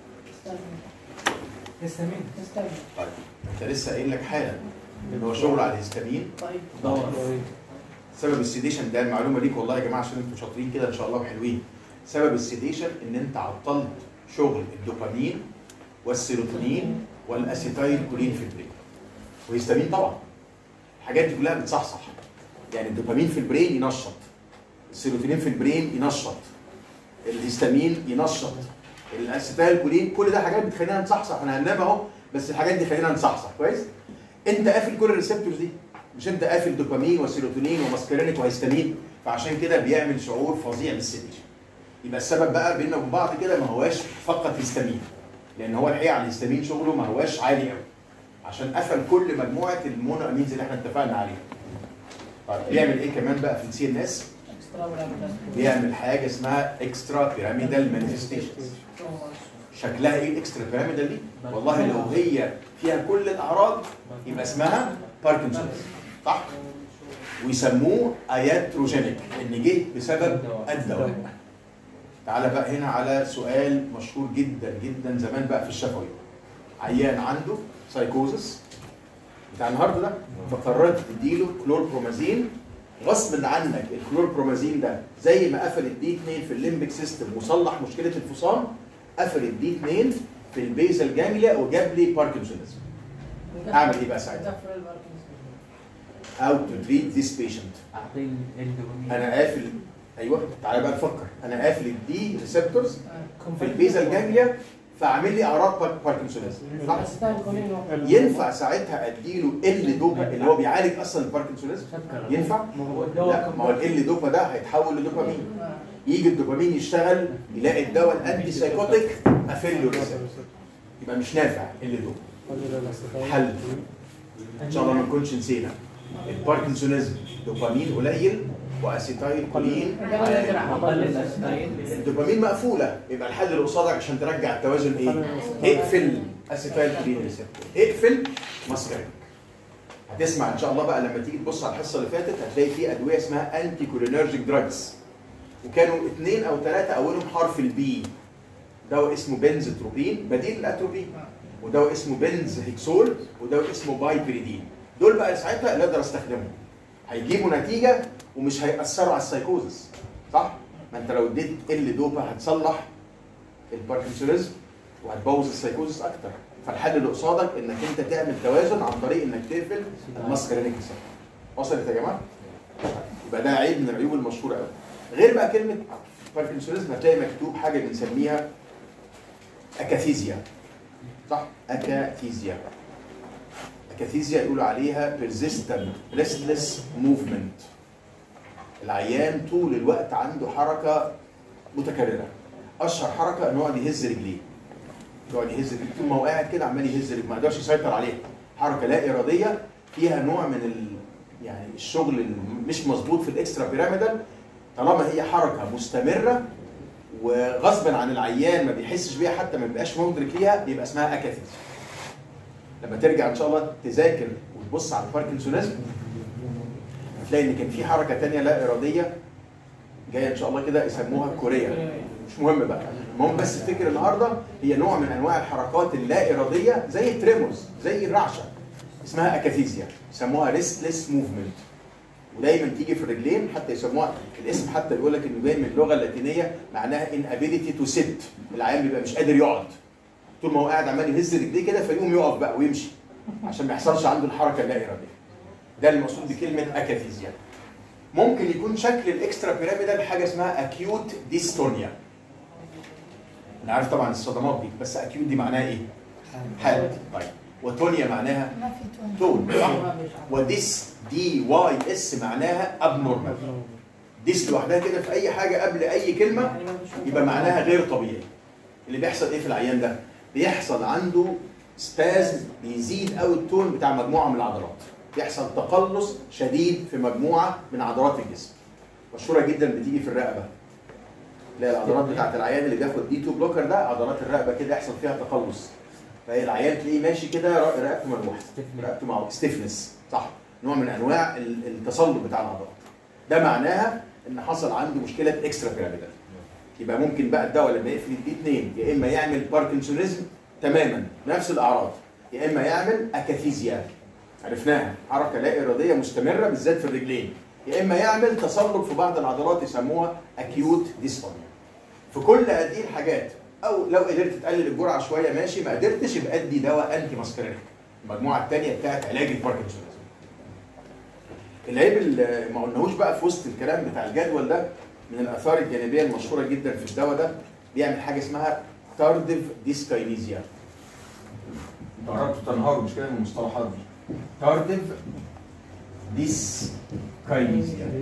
Speaker 5: هيستامين.
Speaker 2: طيب انت لسه قايل لك حالا ان هو شغل على الهيستامين.
Speaker 6: طيب
Speaker 2: دور. سبب السيديشن ده المعلومه ليك والله يا جماعه عشان انتوا شاطرين كده ان شاء الله وحلوين. سبب السيديشن ان انت عطلت شغل الدوبامين والسيروتونين والاسيتايل كولين في البرين. وهيستامين طبعا. الحاجات دي كلها بتصحصح. يعني الدوبامين في البرين ينشط. السيروتونين في البرين ينشط. الهيستامين ينشط. الاسيتايل كولين كل ده حاجات بتخلينا نصحصح. احنا هننام اهو بس الحاجات دي خلينا نصحصح. كويس؟ انت قافل كل الريسبتورز دي. مش انت قافل دوبامين وسيروتونين وماسكارينيك وهيستامين، فعشان كده بيعمل شعور فظيع بالسيديشن. يبقى السبب بقى بيننا وبين بعض كده ما هواش فقط هيستامين، لان هو الحقيقه على الهيستامين شغله ما هواش عالي قوي عشان قفل كل مجموعه المونو امينز اللي احنا اتفقنا عليها. طيب بيعمل ايه كمان بقى في السي ان اس؟ بيعمل حاجه اسمها اكسترا بيراميدال مانيفستيشنز. شكلها ايه الاكسترا بيراميدال دي؟ والله لو هي فيها كل الاعراض يبقى اسمها باركنسونز، صح؟ ويسموه اياتروجينيك ان جه بسبب الدواء. تعالى بقى هنا على سؤال مشهور جدا جدا زمان بقى في الشفوي. عيان عنده سايكوزس بتاع النهارده ده، فقررت تديله كلوربرومازين غصب عنك. الكلوربرومازين ده زي ما قفل الدي اتنين في الليمبيك سيستم وصلح مشكله الفصام، قفل الدي اتنين في البيزل جانجليا وجاب لي باركنسونيزم. اعمل ايه بقى ساعتها؟ How to treat this patient.
Speaker 6: اعطيه الدوبامين.
Speaker 2: انا قافل، ايوه تعالى بقى نفكر، انا قافل الدي ريسبتورز في البيزل جانجليا فعامل لي اعراض باركنسونيزم. ينفع ساعتها اديله ال دوبا اللي هو بيعالج اصلا الباركنسونيزم؟ ينفع؟ لا، ما هو ال دوبا ده هيتحول لدوبامين. يجي الدوبامين يشتغل يلاقي الدواء الانتي سايكوتيك قافل له الريسبتور، يبقى مش نافع ال دوبا. حل ان شاء الله ما نكونش نسينا الباركنسونيزم دوبامين قليل واسيتايل كولين الدوبامين مقفوله، يبقى الحل اللي قصادك عشان ترجع التوازن ايه؟ اقفل اسيتايل كولين ريسبتور، اقفل ماسكارينيك. هتسمع ان شاء الله بقى لما تيجي تبص على الحصه اللي فاتت هتلاقي في ادويه اسمها انتي كولينرجيك دراجز، وكانوا اثنين او ثلاثه اولهم حرف البي. دواء اسمه بنزتروبين بديل الاتروبين، ودواء اسمه بنز هيكسول، ودواء اسمه بايبريدين. دول بقى ساعتها اللي اقدر استخدمهم هيجيبوا نتيجه ومش هيأثروا على السايكوزس، صح؟ ما انت لو اديت ال دوبا هتصلح الباركنسونيزم وهتبوظ السايكوزس اكتر. فالحل اللي قصادك انك انت تعمل توازن عن طريق انك تقفل الماسكارينيك ريسبتور. وصلت يا جماعه؟ يبقى ده عيب من العيوب المشهوره قوي. غير بقى كلمه باركنسونيزم هتلاقي مكتوب حاجه بنسميها اكاثيزيا، صح؟ اكاثيزيا. اكاثيزيا يقولوا عليها persistent restless movement. العيان طول الوقت عنده حركه متكرره. اشهر حركه ان هو يقعد يهز رجليه. يقعد يهز رجليه طول ما هو قاعد كده عمال يهز رجليه، ما يقدرش يسيطر عليها. حركه لا اراديه فيها نوع من ال... يعني الشغل مش مظبوط في الاكسترا بيراميدال. طالما هي حركه مستمره وغصبا عن العيان ما بيحسش بيها حتى ما بيبقاش مدرك ليها، بيبقى اسمها اكاثيزيا. لما ترجع ان شاء الله تذاكر وتبص على الباركنسونيزم هتلاقي ان كان في حركه ثانيه لا اراديه جايه ان شاء الله كده يسموها كوريا. مش مهم بقى، المهم بس افتكر النهارده هي نوع من انواع الحركات اللا اراديه زي التريمورز زي الرعشه، اسمها اكاثيزيا، يسموها ريستلس موفمنت. ودايما تيجي في الرجلين، حتى يسموها الاسم حتى بيقول لك انه جاي من اللغه اللاتينيه معناها inability to sit. العيان بيبقى مش قادر يقعد طول ما هو قاعد عمال يهز رجليه كده فيقوم يقف بقى ويمشي عشان ما يحصلش عنده الحركه اللا اراديه. ده المقصود بكلمه اكاثيزيا. ممكن يكون شكل الاكسترا بيراميدال حاجه اسمها اكيوت ديستونيا. انا عارف طبعا الصدمات دي، بس اكيوت دي معناها ايه؟ حاد. طيب وتونيا معناها
Speaker 3: ما في تون.
Speaker 2: تون، صح؟ وديس دي واي اس معناها ابنورمال. ديس لوحدها كده في اي حاجه قبل اي كلمه يبقى معناها غير طبيعي. اللي بيحصل ايه في العيان ده؟ بيحصل عنده سبازم، بيزيد قوي التون بتاع مجموعه من العضلات. بيحصل تقلص شديد في مجموعه من عضلات الجسم. مشهوره جدا بتيجي في الرقبه. تلاقي العضلات بتاعت العيان اللي بياخد دي تو بلوكر ده عضلات الرقبه كده يحصل فيها تقلص. فهي العيان تلاقيه ماشي كده رقبته ملوحه، رقبته مع ستيفنس، صح؟ نوع من انواع التصلب بتاع العضلات. ده معناها ان حصل عنده مشكله اكسترا بيراميدال. يبقى ممكن بقى الدواء لما يقفل الدي اثنين يا اما يعمل باركنسونيزم تماما نفس الاعراض، يا اما يعمل اكاثيزيا عرفناها حركه لا اراديه مستمره بالذات في الرجلين، يا اما يعمل تصلب في بعض العضلات يسموها اكيوت ديسفونيا. في كل هذه الحاجات او لو قدرت تقلل الجرعه شويه ماشي، ما قدرتش يبقى ادي دواء انتي ماسكارينيك المجموعه الثانيه بتاعت علاج الباركنسونيزم. العيب اللي ما قلناهوش بقى في وسط الكلام بتاع الجدول ده من الاثار الجانبيه المشهوره جدا في الدواء ده، بيعمل حاجه اسمها تارديف ديسكاينيزيا. قربتوا تنهاروا مش كده من المصطلحات دي. تارديف ديسكاينيزيا.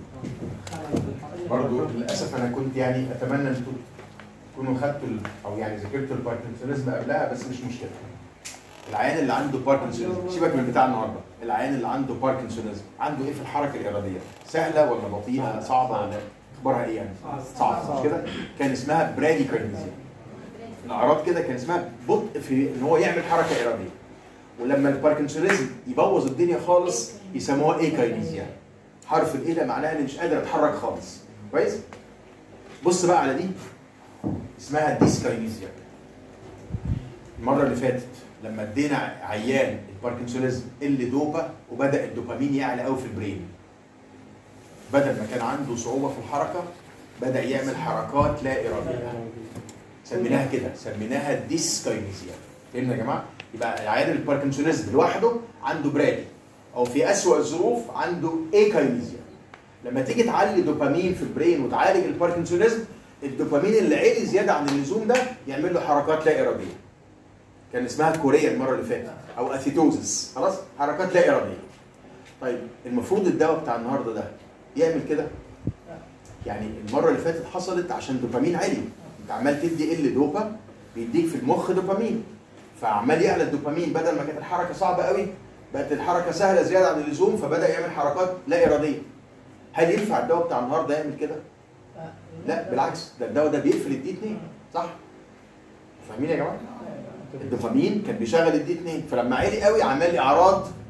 Speaker 2: برضه للاسف انا كنت يعني اتمنى ان انتوا تكونوا خدتوا او يعني ذاكرتوا الباركنسونيزم قبلها، بس مش مشكله. العيان اللي عنده باركنسونيزم، سيبك من بتاع النهارده، العيان اللي عنده باركنسونيزم عنده ايه في الحركه الاراديه؟ سهله ولا بطيئه؟ صعبه ولا اخبارها ايه يعني؟ صعبه مش كده؟ كان اسمها براديكاينيزيا. الاعراض كده كان اسمها بطء في ان هو يعمل حركه اراديه. ولما الباركنسونيزم يبوظ الدنيا خالص يسموها ايكاينيزيا. حرف الايه ده معناها اني مش قادر اتحرك خالص. كويس؟ بص بقى على دي اسمها ديسكاينيزيا. المره اللي فاتت لما ادينا عيان الباركنسونيزم اللي دوبا وبدا الدوبامين يعلى قوي في البرين، بدل ما كان عنده صعوبه في الحركه بدا يعمل حركات لا اراديه. سميناها كده، سميناها ديسكاينيزيا. فهمنا يا جماعه؟ يبقى العيان الباركنسونيزم لوحده عنده برادي، او في اسوأ الظروف عنده ايكاينيزيا. لما تيجي تعلي دوبامين في البرين وتعالج الباركنسونيزم، الدوبامين اللي عالي زياده عن اللزوم ده يعمل له حركات لا اراديه. كان اسمها كوريا المره اللي فاتت، او اثيتوزس، خلاص؟ حركات لا اراديه. طيب المفروض الدواء بتاع النهارده ده يعمل كده؟ يعني المره اللي فاتت حصلت عشان دوبامين عالي، انت عمال تدي ال دوبا بيديك في المخ دوبامين، فعمال يعلى الدوبامين، بدل ما كانت الحركه صعبه قوي بقت الحركه سهله زياده عن اللزوم، فبدا يعمل حركات لا اراديه. هل ينفع الدواء بتاع النهارده يعمل كده؟ لا بالعكس، ده الدواء ده بيقفل الدي اثنين، صح؟ فاهمين يا جماعه؟ الدوبامين كان بيشغل الدي اثنين، فلما عالي قوي عمل لي اعراض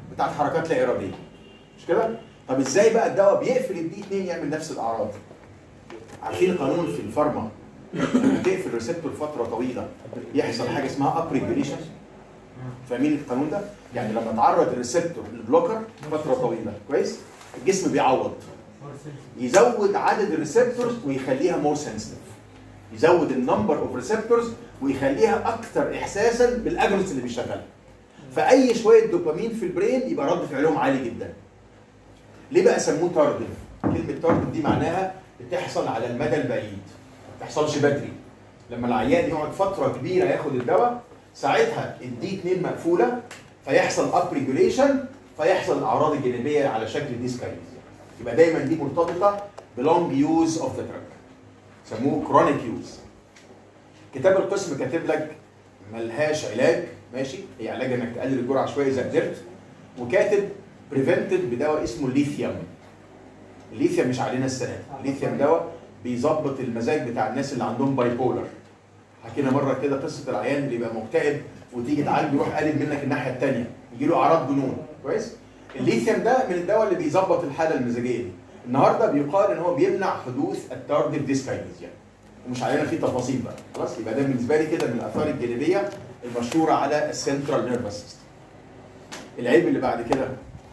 Speaker 2: بتاعت حركات لا اراديه مش كده؟ طب ازاي بقى الدواء بيقفل الدي اتنين يعمل نفس الاعراض؟ عارفين القانون في الفارما لما تقفل ريسبتور فتره طويله يحصل حاجه اسمها اب ريجوليشن. فاهمين القانون ده؟ يعني لما تعرض الريسبتور للبلوكر فتره طويله كويس؟ الجسم بيعوض يزود عدد الريسبتورز ويخليها مور سنسيتيف، يزود النمبر اوف ريسبتورز ويخليها اكثر احساسا بالاجونست اللي بيشتغلها. فاي شويه دوبامين في البرين يبقى رد فعلهم عالي جدا. ليه بقى سموه تاردف؟ كلمه تاردف دي معناها بتحصل على المدى البعيد، ما تحصلش بدري. لما العيان يقعد فتره كبيره ياخد الدواء ساعتها الدي اتنين مقفوله فيحصل اب ريجوليشن فيحصل الاعراض الجانبيه على شكل ديسكاينيزيا. يبقى دايما دي مرتبطه بلونج يوز اوف ذا دراج، سموه كرونيك يوز. كتاب القسم كاتب لك ملهاش علاج، ماشي، هي علاج انك تقلل الجرعه شويه اذا قدرت، وكاتب بريفنتد بدواء اسمه الليثيوم. الليثيوم مش علينا السنه، الليثيوم دواء بيظبط المزاج بتاع الناس اللي عندهم باي بولر. حكينا مره كده قصه العيان اللي يبقى مكتئب وتيجي تعالج يروح قالب منك الناحيه الثانيه، يجي له اعراض جنون، كويس؟ الليثيوم ده من الدواء اللي بيظبط الحاله المزاجيه دي. النهارده بيقال ان هو بيمنع حدوث التاردف ديسكاينيزيا. ومش علينا فيه تفاصيل بقى، خلاص؟ يبقى ده بالنسبه لي كده من الاثار الجانبيه المشهوره على السنترال نيرفس سيستم. العيب اللي بعد كده،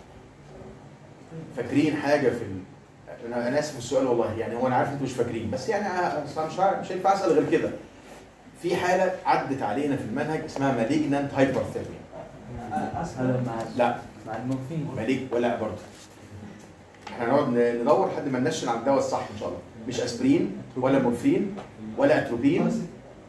Speaker 2: فاكرين حاجه في ال... انا انا اسف السؤال والله، يعني هو انا عارف انتوا مش فاكرين، بس يعني انا مش عارف، مش هينفع اسال غير كده. في حاله عدت علينا في المنهج اسمها مالجنانت هايبرثيرميا.
Speaker 6: اسهل مع
Speaker 2: لا
Speaker 6: مع المورفين
Speaker 2: مالج ولا برضه. احنا هنقعد ندور لحد ما ننشن على الدواء الصح ان شاء الله. مش اسبرين ولا مورفين ولا اتروبين.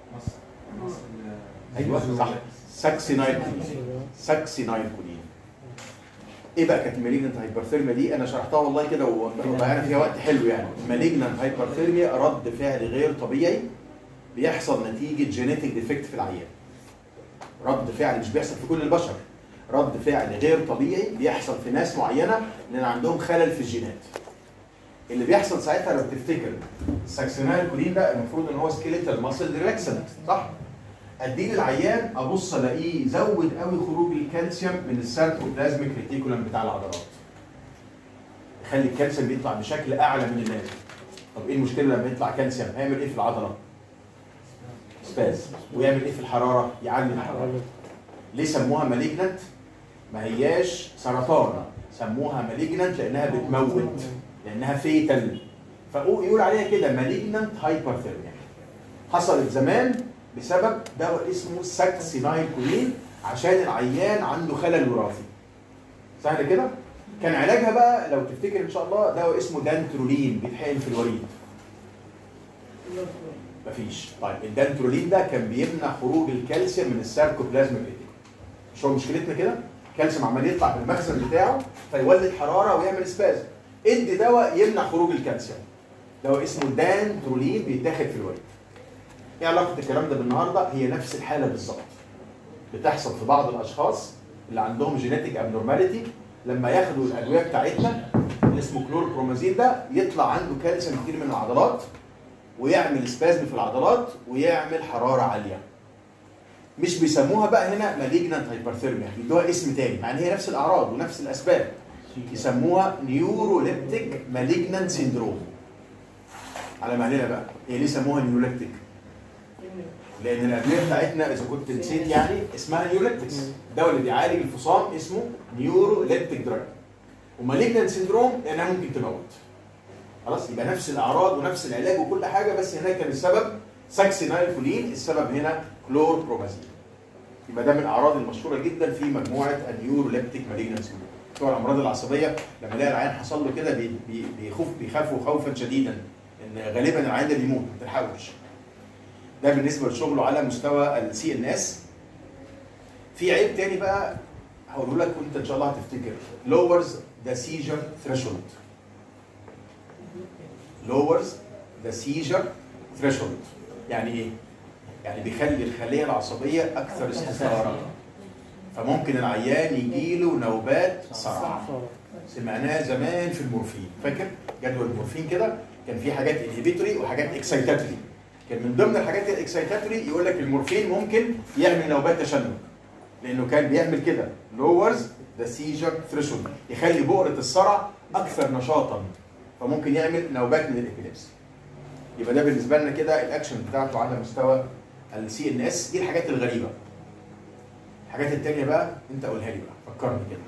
Speaker 2: ايوه صح، ساكسينايل كولين. ساكسينايل كولين. ايه بقى كانت مالجنانت هايبرثيرميا دي؟ انا شرحتها والله كده وضيعنا فيها وقت حلو يعني. مالجنانت هايبرثيرميا رد فعل غير طبيعي بيحصل نتيجه جينيتك ديفكت في العيان. رد فعل مش بيحصل في كل البشر، رد فعل غير طبيعي بيحصل في ناس معينه لان عندهم خلل في الجينات. اللي بيحصل ساعتها لو تفتكر الساكسينايل كولين ده المفروض ان هو سكيليتال ماسل ريلاكسنت، صح؟ اديه للعيان ابص الاقيه يزود قوي خروج الكالسيوم من الساركوبلازميك ريتيكولم بتاع العضلات. يخلي الكالسيوم بيطلع بشكل اعلى من اللازم. طب ايه المشكله لما يطلع كالسيوم؟ هيعمل ايه في العضله؟ سباز. ويعمل ايه في الحراره؟ يعلي الحراره. ليه سموها مالجنانت؟ ما هياش سرطان، سموها مالجنانت لانها بتموت، لانها فيتال. فيقول عليها كده مالجنانت هايبرثيرميا. حصلت زمان بسبب دواء اسمه ساكسينايل كولين عشان العيان عنده خلل وراثي. سهل كده؟ كان علاجها بقى لو تفتكر ان شاء الله دواء اسمه دانترولين بيتحقن في الوريد. مفيش. طيب الدانترولين ده كان بيمنع خروج الكالسيوم من الساركوبلازميك ريتيكولم. مش هو مشكلتنا كده؟ الكالسيوم عمال يطلع من المخزن بتاعه فيولد حراره ويعمل سبازم. ادي دواء يمنع خروج الكالسيوم. دواء اسمه دانترولين بيتاخد في الوريد. ايه علاقه الكلام ده بالنهارده؟ هي نفس الحاله بالظبط. بتحصل في بعض الاشخاص اللي عندهم جينيتك ابنورماليتي لما ياخدوا الادويه بتاعتنا اللي اسمه كلوربرومازين ده يطلع عنده كالسيوم كتير من العضلات ويعمل سبازم في العضلات ويعمل حراره عاليه. مش بيسموها بقى هنا مالجنانت هايبرثيرميا، بيدوها اسم تاني مع ان هي نفس الاعراض ونفس الاسباب. يسموها نيوروليبتيك مالجنانت سيندروم. على مهلنا بقى، هي ليه سموها نيوروليبتيك؟ لان الادويه بتاعتنا اذا كنت نسيت يعني اسمها نيوروليبتكس. الدواء اللي بيعالج الفصام اسمه نيوروليبتيك دراج. ومالجنانت سيندروم لانها ممكن تموت. خلاص؟ يبقى نفس الاعراض ونفس العلاج وكل حاجه، بس هنا كان السبب ساكسينايل كولين، السبب هنا كلوربرومازين. يبقى ده من الاعراض المشهوره جدا في مجموعه النيوروليبتيك مالجنانت سيندروم. بتوع الامراض العصبيه لما يلاقي العيان حصل له كده بيخوف بيخافوا خوفا شديدا ان غالبا العيان ده بيموت، ما تلحقوش. ده بالنسبه لشغله على مستوى السي ان اس. في عيب تاني بقى هقوله لك وانت ان شاء الله هتفتكر. lowers the seizure threshold. lowers the seizure threshold. يعني ايه؟ يعني بيخلي الخليه العصبيه اكثر استثاره. فممكن العيان يجيله نوبات صرع. سمعناها زمان في المورفين، فاكر؟ جدول المورفين كده كان في حاجات انهبيتوري وحاجات اكسايتاتوري. كان من ضمن الحاجات الاكسايتاتوري يقول لك المورفين ممكن يعمل نوبات تشنج لانه كان بيعمل كده lowers ده سيجر ثريشولد، يخلي بؤره الصرع اكثر نشاطا، فممكن يعمل نوبات من الابيليبسي. يبقى ده بالنسبه لنا كده الاكشن بتاعته على مستوى السي ان اس. دي الحاجات الغريبه. الحاجات التانيه بقى انت قولها لي بقى، فكرني كده.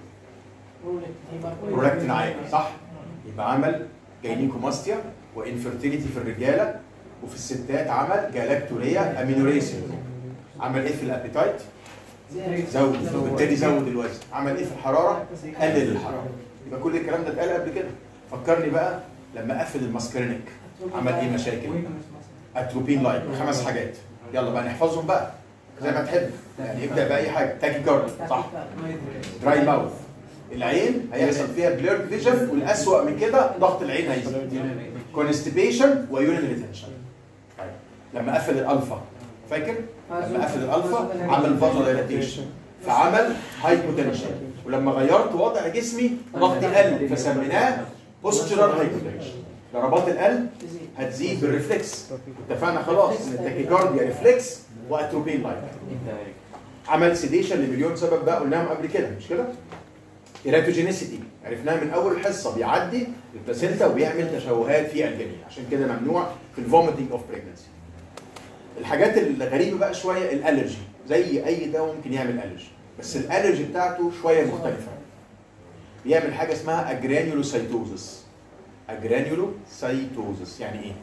Speaker 2: برولاكتين عالي صح؟ يبقى عمل جاينيكوماستيا وانفيرتيليتي في الرجاله، وفي الستات عمل جالاكتوريا امينوريا. عمل ايه في الابيتايت؟ زود، وبالتالي زود الوزن. عمل ايه في الحراره؟ قلل الحراره. يبقى كل الكلام ده اتقال قبل كده. فكرني بقى لما قفل الماسكرينيك عمل ايه مشاكل؟ اتروبين لايك. خمس حاجات، يلا بقى نحفظهم بقى زي ما تحب، يعني ابدا باي حاجه. تاكي كارد صح؟ دراي ماوث، العين هيحصل فيها بليرد فيجن، والاسوأ من كده ضغط العين هيزيد. كونستيبيشن ويورين ريتنشن. طيب لما قفل الالفا، فاكر؟ لما قفل الالفا عمل فازو دايلاتيشن، فعمل هايبوتنشن. ولما غيرت وضع جسمي ضغطي قل، فسميناه بوستشرال هايبوتنشن. ضربات القلب هتزيد بالريفلكس. اتفقنا خلاص ان التاكيكارديا ريفلكس واتروبين لايك. عمل سيديشن لمليون سبب بقى قلناهم قبل كده، مش كده؟ إيراتوجينيسيتي عرفناها من اول الحصه، بيعدي البلاسينتا وبيعمل تشوهات في الجنين، عشان كده ممنوع في الفوميتنج اوف بريجنسي. الحاجات الغريبه بقى شويه الالرجي، زي اي دواء ممكن يعمل الرجي، بس الالرجي بتاعته شويه مختلفه. بيعمل حاجه اسمها اجرانيولوسايتوزس. اجرانيولوسايتوزس يعني ايه؟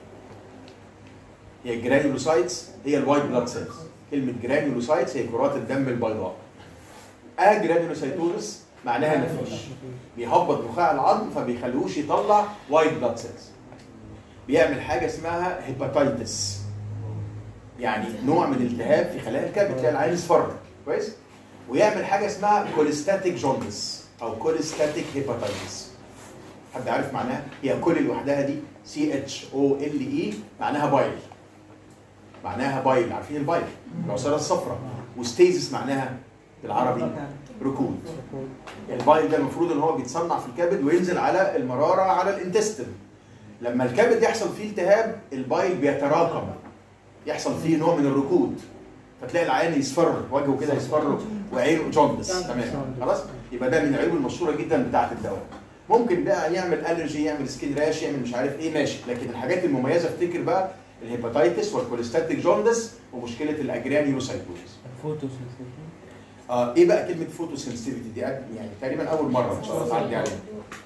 Speaker 2: هي الجرانيولوسايتس هي الوايت بلاد سيلز. كلمه جرانيولوسايتس هي كرات الدم البيضاء. اجرانيولوسايتوزس معناها مفيش، بيهبط نخاع العظم فبيخلوش يطلع وايت بلاد سيلز. بيعمل حاجه اسمها هيباتايتس، يعني نوع من التهاب في خلايا الكبد، تلاقي العين اصفر كويس. ويعمل حاجه اسمها كوليستاتيك جوندس او كوليستاتيك هيباتايتس. حد عارف معناها؟ هي كل لوحدها دي سي اتش او ال اي معناها بايل. معناها بايل، عارفين البايل؟ العصاره الصفراء. وستيزس معناها بالعربي ركود. البايل ده المفروض ان هو بيتصنع في الكبد وينزل على المراره على الانتستين. لما الكبد يحصل فيه التهاب البايل بيتراكم، يحصل فيه نوع من الركود، فتلاقي العين يصفر، وجهه كده يصفر وعينه جوندس. تمام خلاص؟ يبقى ده من العيوب المشهوره جدا بتاعه الدواء. ممكن بقى يعمل الرجي، يعمل سكين راش، يعمل مش عارف ايه، ماشي. لكن الحاجات المميزه افتكر بقى الهيباتايتس والكوليستاتيك جوندس ومشكله الاجرانيولوسايتوزس.
Speaker 6: فوتوسنسيتيفيتي.
Speaker 2: اه ايه بقى كلمه فوتوسنسيتيفيتي دي؟ يعني تقريبا اول مره ان شاء الله تعدي عليها.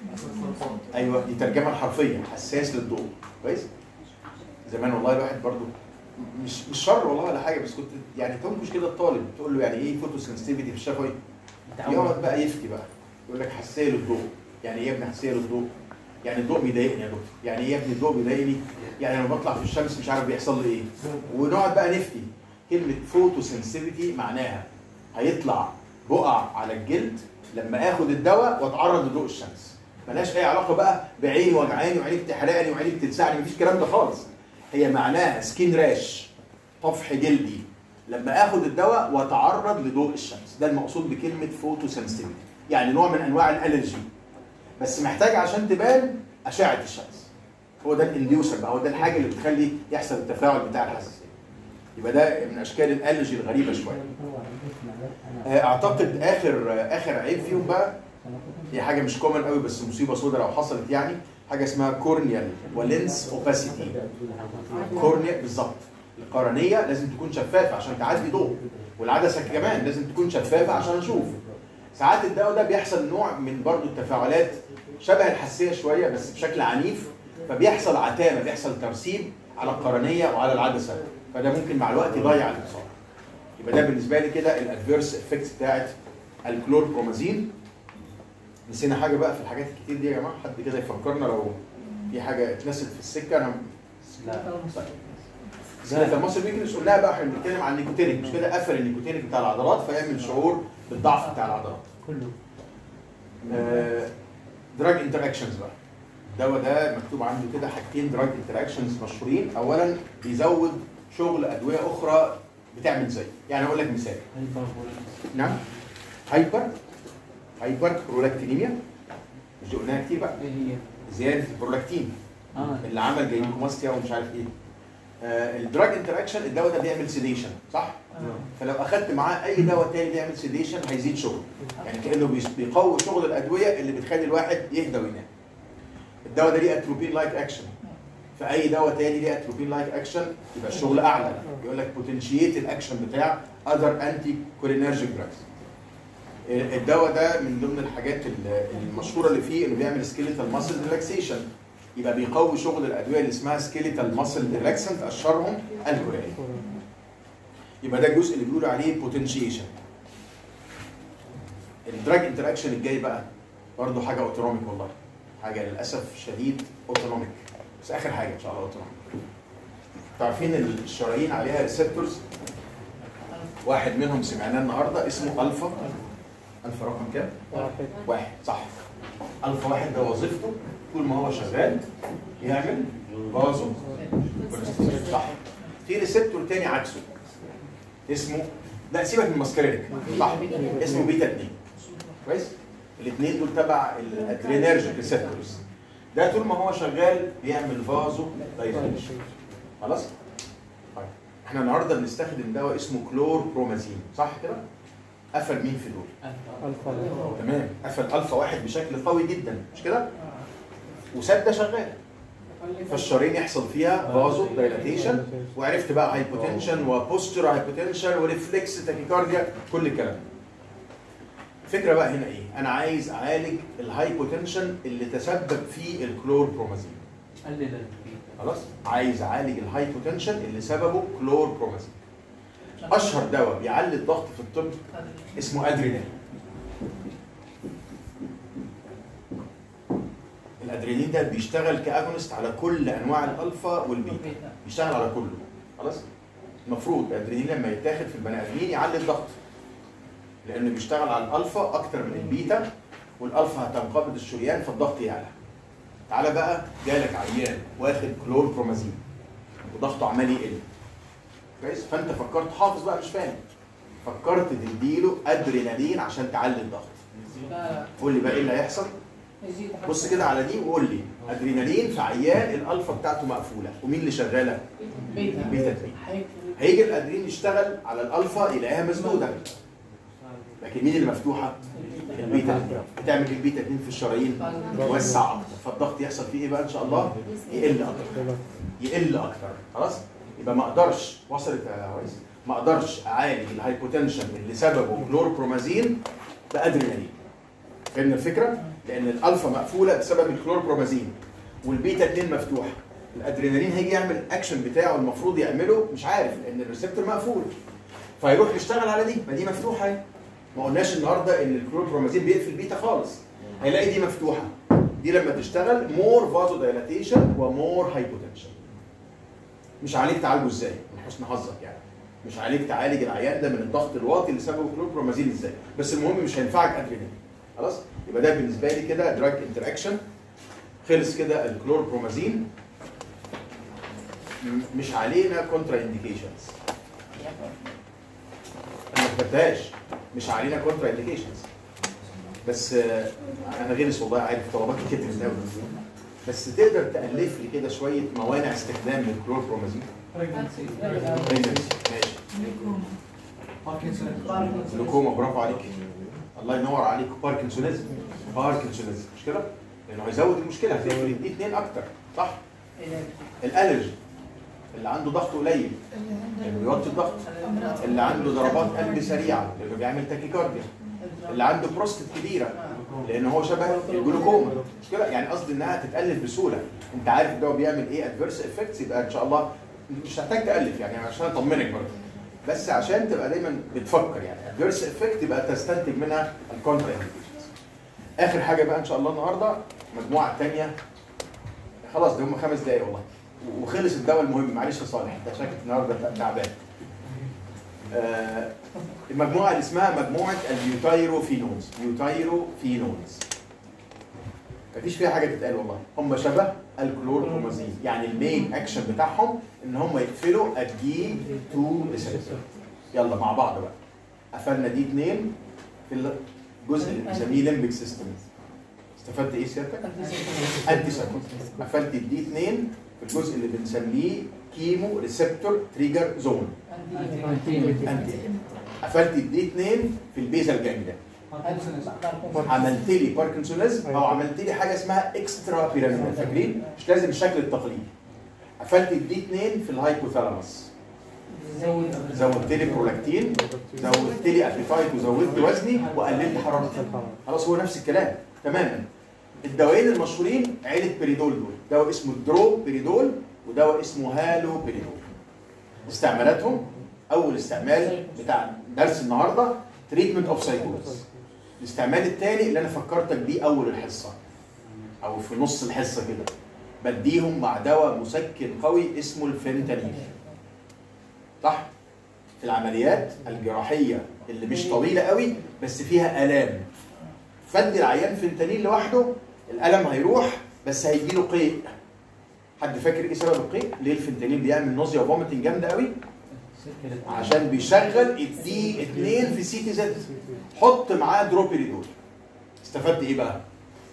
Speaker 2: ايوه دي ترجمه الحرفيه، حساس للضوء. كويس؟ زمان والله الواحد برضو مش مش شر والله ولا حاجه، بس كنت يعني تنكش كده الطالب تقول له يعني ايه فوتوسنسيتيفيتي في الشفوي؟ يقعد بقى يفتي بقى يقول لك حساسيه للضوء. يعني ايه يا ابني حساسيه للضوء؟ يعني الضوء بيضايقني يا دكتور. يعني ايه يا ابني الضوء بيضايقني؟ يعني لما بطلع في الشمس مش عارف بيحصل لي ايه. ونقعد بقى نفتي. كلمه فوتوسنسيتيفيتي معناها هيطلع بقع على الجلد لما اخد الدواء واتعرض لضوء الشمس. ملهاش اي علاقه بقى بعيني وجعاني وعيني بتحرقني وعيني بتلسعني، مفيش الكلام ده خالص. هي معناها سكين راش، طفح جلدي لما اخد الدواء واتعرض لضوء الشمس. ده المقصود بكلمه فوتوسنسيتيفيتي، يعني نوع من انواع الالرجي، بس محتاج عشان تبان اشعه الشمس. هو ده الانديوسر بقى، هو ده الحاجه اللي بتخلي يحصل التفاعل بتاع الحساسيه. يبقى ده من اشكال الالرجي الغريبه شويه. اعتقد اخر اخر عيب فيهم بقى هي حاجه مش كومن قوي بس مصيبه سوداء لو حصلت، يعني حاجه اسمها كورنيال ولينس اوباسيتي. كورنيا بالظبط، القرنيه لازم تكون شفافه عشان تعدي ضوء، والعدسه كمان لازم تكون شفافه عشان اشوف. ساعات الدواء ده بيحصل نوع من برضو التفاعلات شبه الحساسيه شويه بس بشكل عنيف، فبيحصل عتامه، بيحصل ترسيب على القرنيه وعلى العدسه، فده ممكن مع الوقت يضيع الابصار. يبقى ده بالنسبه لي كده الادفيرس افكتس بتاعت الكلوربرومازين. نسينا حاجه بقى في الحاجات الكتير دي يا جماعه؟ حد كده يفكرنا لو في حاجه اتنست في السكه. انا
Speaker 6: لا
Speaker 2: سكيلتال ماسل ويكنس قلناها بقى، احنا بنتكلم عن النيكوتينيك، مش كده؟ قفل النيكوتينيك بتاع العضلات فيعمل شعور بالضعف بتاع العضلات
Speaker 6: كله.
Speaker 2: دراج انتراكشنز بقى، الدواء ده مكتوب عنده كده حاجتين دراج انتراكشنز مشهورين. اولا بيزود شغل ادويه اخرى بتعمل زي، يعني اقول لك مثال. نعم هايبر هايبر برولاكتينيميا، مش قلناها كتير بقى؟
Speaker 6: ايه هي؟
Speaker 2: زياده البرولاكتين
Speaker 6: اه
Speaker 2: اللي عمل جاينيكوماستيا ومش عارف ايه. الدراج انتراكشن الدواء ده بيعمل سيديشن صح؟ فلو اخدت معاه اي دواء تاني بيعمل سيديشن هيزيد شغل. يعني كانه بيقوي شغل الادويه اللي بتخلي الواحد يهدى وينام. الدواء ده ليه اتروبين لايك اكشن. فاي دواء تاني ليه اتروبين لايك اكشن يبقى الشغل اعلى. يقول لك بوتنشيت الاكشن بتاع اذر انتي كولينرجيك دراجز. الدواء ده من ضمن الحاجات المشهوره اللي فيه انه بيعمل سكيليتال ماسل ريلاكسيشن. يبقى بيقوي شغل الادويه اللي اسمها سكيليتال ماسل ريلاكسنت اشهرهم الكورين. يبقى ده الجزء اللي بيقولوا عليه بوتنشيشن. الدراج انتراكشن الجاي بقى برضه حاجه اوتونوميك والله. حاجه للاسف شديد اوتونوميك. بس اخر حاجه ان شاء الله اوتونوميك. انتوا عارفين الشرايين عليها ريسبتورز. واحد منهم سمعناه النهارده اسمه الفا. الفا رقم كام؟ واحد. واحد صح. الفا واحد ده وظيفته طول ما هو شغال يعمل فازو صح. في ريسبتور تاني عكسه اسمه لا سيبك من الماسكارينيك صح اسمه بيتا اتنين. كويس؟ الاثنين دول تبع الادرينرجيك ريسبتورز. ده طول ما هو شغال بيعمل فازو دايليتيشن. خلاص؟ طيب احنا النهارده بنستخدم دواء اسمه كلور برومازين صح كده؟ قفل مين في دول؟ الفا. تمام قفل الفا واحد بشكل قوي جدا مش كده؟ وسد ده شغال. فالشرايين يحصل فيها فازو دايلاتيشن وعرفت بقى هايبوتنشن وبوستر هايبوتنشن وريفلكس تاكيكارديا كل الكلام. الفكره بقى هنا ايه؟ انا عايز اعالج الهايبوتنشن اللي تسبب فيه الكلور برومازين. خلاص؟ عايز اعالج الهايبوتنشن اللي سببه كلور برومازين. اشهر دواء بيعلي الضغط في الطب اسمه ادرينالين. الادرينالين ده بيشتغل كاجونست على كل انواع الالفا والبيتا. بيشتغل على كله. خلاص؟ المفروض الادرينالين لما يتاخد في البني ادمين يعلي الضغط. لانه بيشتغل على الالفا اكتر من البيتا والالفا هتنقبض الشريان فالضغط يعلى. تعالى بقى جالك عيان واخد كلور برومازين وضغطه عمال يقل. كويس؟ فانت فكرت حافظ بقى مش فاهم. فكرت تديله ادرينالين عشان تعلي الضغط. قول لي بقى ايه اللي هيحصل؟ بص كده على دي وقول لي ادرينالين في عيان الالفا بتاعته مقفوله ومين اللي شغاله؟ بيتا. بيتا اتنين. هيجي الادرينالين يشتغل على الالفا يلاقيها مسدوده. لكن مين اللي مفتوحه؟ البيتا اتنين. بتعمل ايه البيتا اتنين في الشرايين؟ توسع اكتر فالضغط يحصل فيه ايه بقى ان شاء الله؟ يقل اكتر. يقل اكتر. خلاص؟ يبقى ما اقدرش وصلت يا ريس ما اقدرش اعالج الهايبوتنشن اللي سببه كلور برومازين بادرينالين. فهمنا الفكره؟ لان الالفا مقفوله بسبب الكلور برومازين والبيتا اتنين مفتوحه. الادرينالين هيجي يعمل الاكشن بتاعه المفروض يعمله مش عارف لان الريسبتور مقفول. فيروح يشتغل على دي ما دي مفتوحه اهي. ما قلناش النهارده ان الكلور برومازين بيقفل بيتا خالص. هيلاقي دي مفتوحه. دي لما تشتغل مور فازو دايلاتيشن ومور هايبوتنشن. مش عليك تعالجه ازاي؟ من حسن حظك يعني. مش عليك تعالج العيان ده من الضغط الواطي اللي سببه كلور برومازين ازاي؟ بس المهم مش هينفعك ادرينالين. خلاص؟ يبقى ده بالنسبه لي كده دراج انتراكشن. خلص كده الكلور برومازين. مش علينا كونترا انديكيشنز. انا ما كتبتهاش. مش علينا كونترا انديكيشنز. بس انا غلس والله عارف طلبات كتير من قوي. بس تقدر تألف لي كده شويه موانع استخدام للكلور برومازين. ماشي. لوكوما برافو عليك. الله ينور عليك. باركنسونيزم. باركنسونيزم مش كده؟ لانه هيزود المشكله هتقفل دي اثنين اكتر صح؟ الالرجي اللي عنده ضغط قليل اللي بيوطي الضغط. اللي عنده ضربات قلب سريعه اللي بيعمل تاكيكارديا. اللي عنده بروستات كبيره لان هو شبه الجلوكوما مش كده؟ يعني قصدي انها تتالف بسهوله. انت عارف الدواء بيعمل ايه ادفيرس افكتس يبقى ان شاء الله مش هتحتاج تالف يعني عشان اطمنك برضه. بس عشان تبقى دايما بتفكر يعني ادفيرس افكت يبقى تستنتج منها الكونترا انديكيشنز. اخر حاجه بقى ان شاء الله النهارده المجموعه الثانيه. خلاص ده هم خمس دقايق والله وخلص الدواء المهم. معلش يا صالح انت شكلك النهارده تعبان. آه المجموعه اللي اسمها مجموعه البيوتايروفينونز. بيوتايروفينونز مفيش فيها حاجه تتقال والله. هم شبه الكلور برومازين يعني المين اكشن بتاعهم ان هم يقفلوا الدي اتنين ريسبتور. يلا مع بعض بقى. قفلنا دي اتنين في الجزء اللي بنسميه ليمبيك سيستم. استفدت ايه سيادتك؟ انتي سايكوتيك. قفلت الدي اتنين في الجزء اللي بنسميه كيمو ريسبتور تريجر زون. انتي قفلت الدي اتنين في البيزال جانجليا، عملت لي باركنسونيزم او عملت لي حاجه اسمها اكسترا بيراميدال. فاكرين؟ مش لازم الشكل التقليدي. قفلت الدي اتنين في الهايبوثالاموس، زودت لي برولاكتين، زودت لي ابيتايت وزودت وزني وقللت حرارتي. خلاص هو نفس الكلام تماما. الدوايين المشهورين عيله بيريدول دول، دواء اسمه درو بيريدول ودواء اسمه هالو بيريدول. استعمالاتهم اول استعمال بتاع درس النهارده تريتمنت اوف سايكوز. الاستعمال الثاني اللي انا فكرتك بيه اول الحصه او في نص الحصه كده، بديهم مع دواء مسكن قوي اسمه الفنتانيل. صح؟ في العمليات الجراحيه اللي مش طويله قوي بس فيها الام، فدي العيان فنتانيل لوحده الالم هيروح بس هيجي له قيء. حد فاكر ايه سبب القيء؟ ليه الفنتانيل بيعمل نوزيا وفوميتنج جامده قوي؟ عشان بيشغل الدي اتنين في سي تي زد. حط معاه دروبيريدول. استفدت ايه بقى؟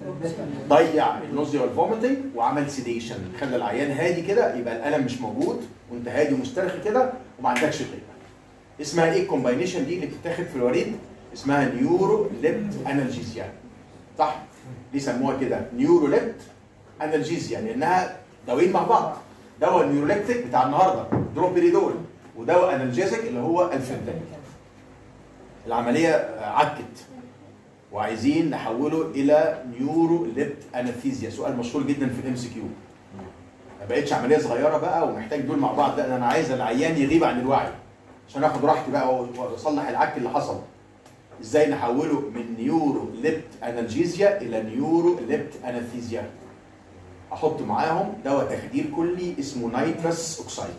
Speaker 2: ضيع النوزيا والفوميتنج وعمل سيديشن، خلى العيان هادي كده، يبقى الالم مش موجود وانت هادي ومسترخي كده وما عندكش قيء. اسمها ايه الكومباينيشن دي اللي بتتاخد في الوريد؟ اسمها نيورو ليبت انالجيزيا. صح؟ ليه سموها كده؟ نيورو ليبت انالجيزيا لانها دوايين مع بعض. دواء النيوروليكتيك بتاع النهارده دروبيريدول، ودواء انالجيزيك اللي هو الفنتانيل. العمليه عكت وعايزين نحوله الى نيورو ليبت انستيزيا. سؤال مشهور جدا في الام سي كيو. ما بقتش عمليه صغيره بقى ومحتاج دول مع بعض، لا انا عايز العيان يغيب عن الوعي عشان اخد راحتي بقى واصلح العك اللي حصل. ازاي نحوله من نيورو ليبت انالجيزيا الى نيورو ليبت انستيزيا؟ احط معاهم دواء تخدير كلي اسمه نيترس اوكسايد.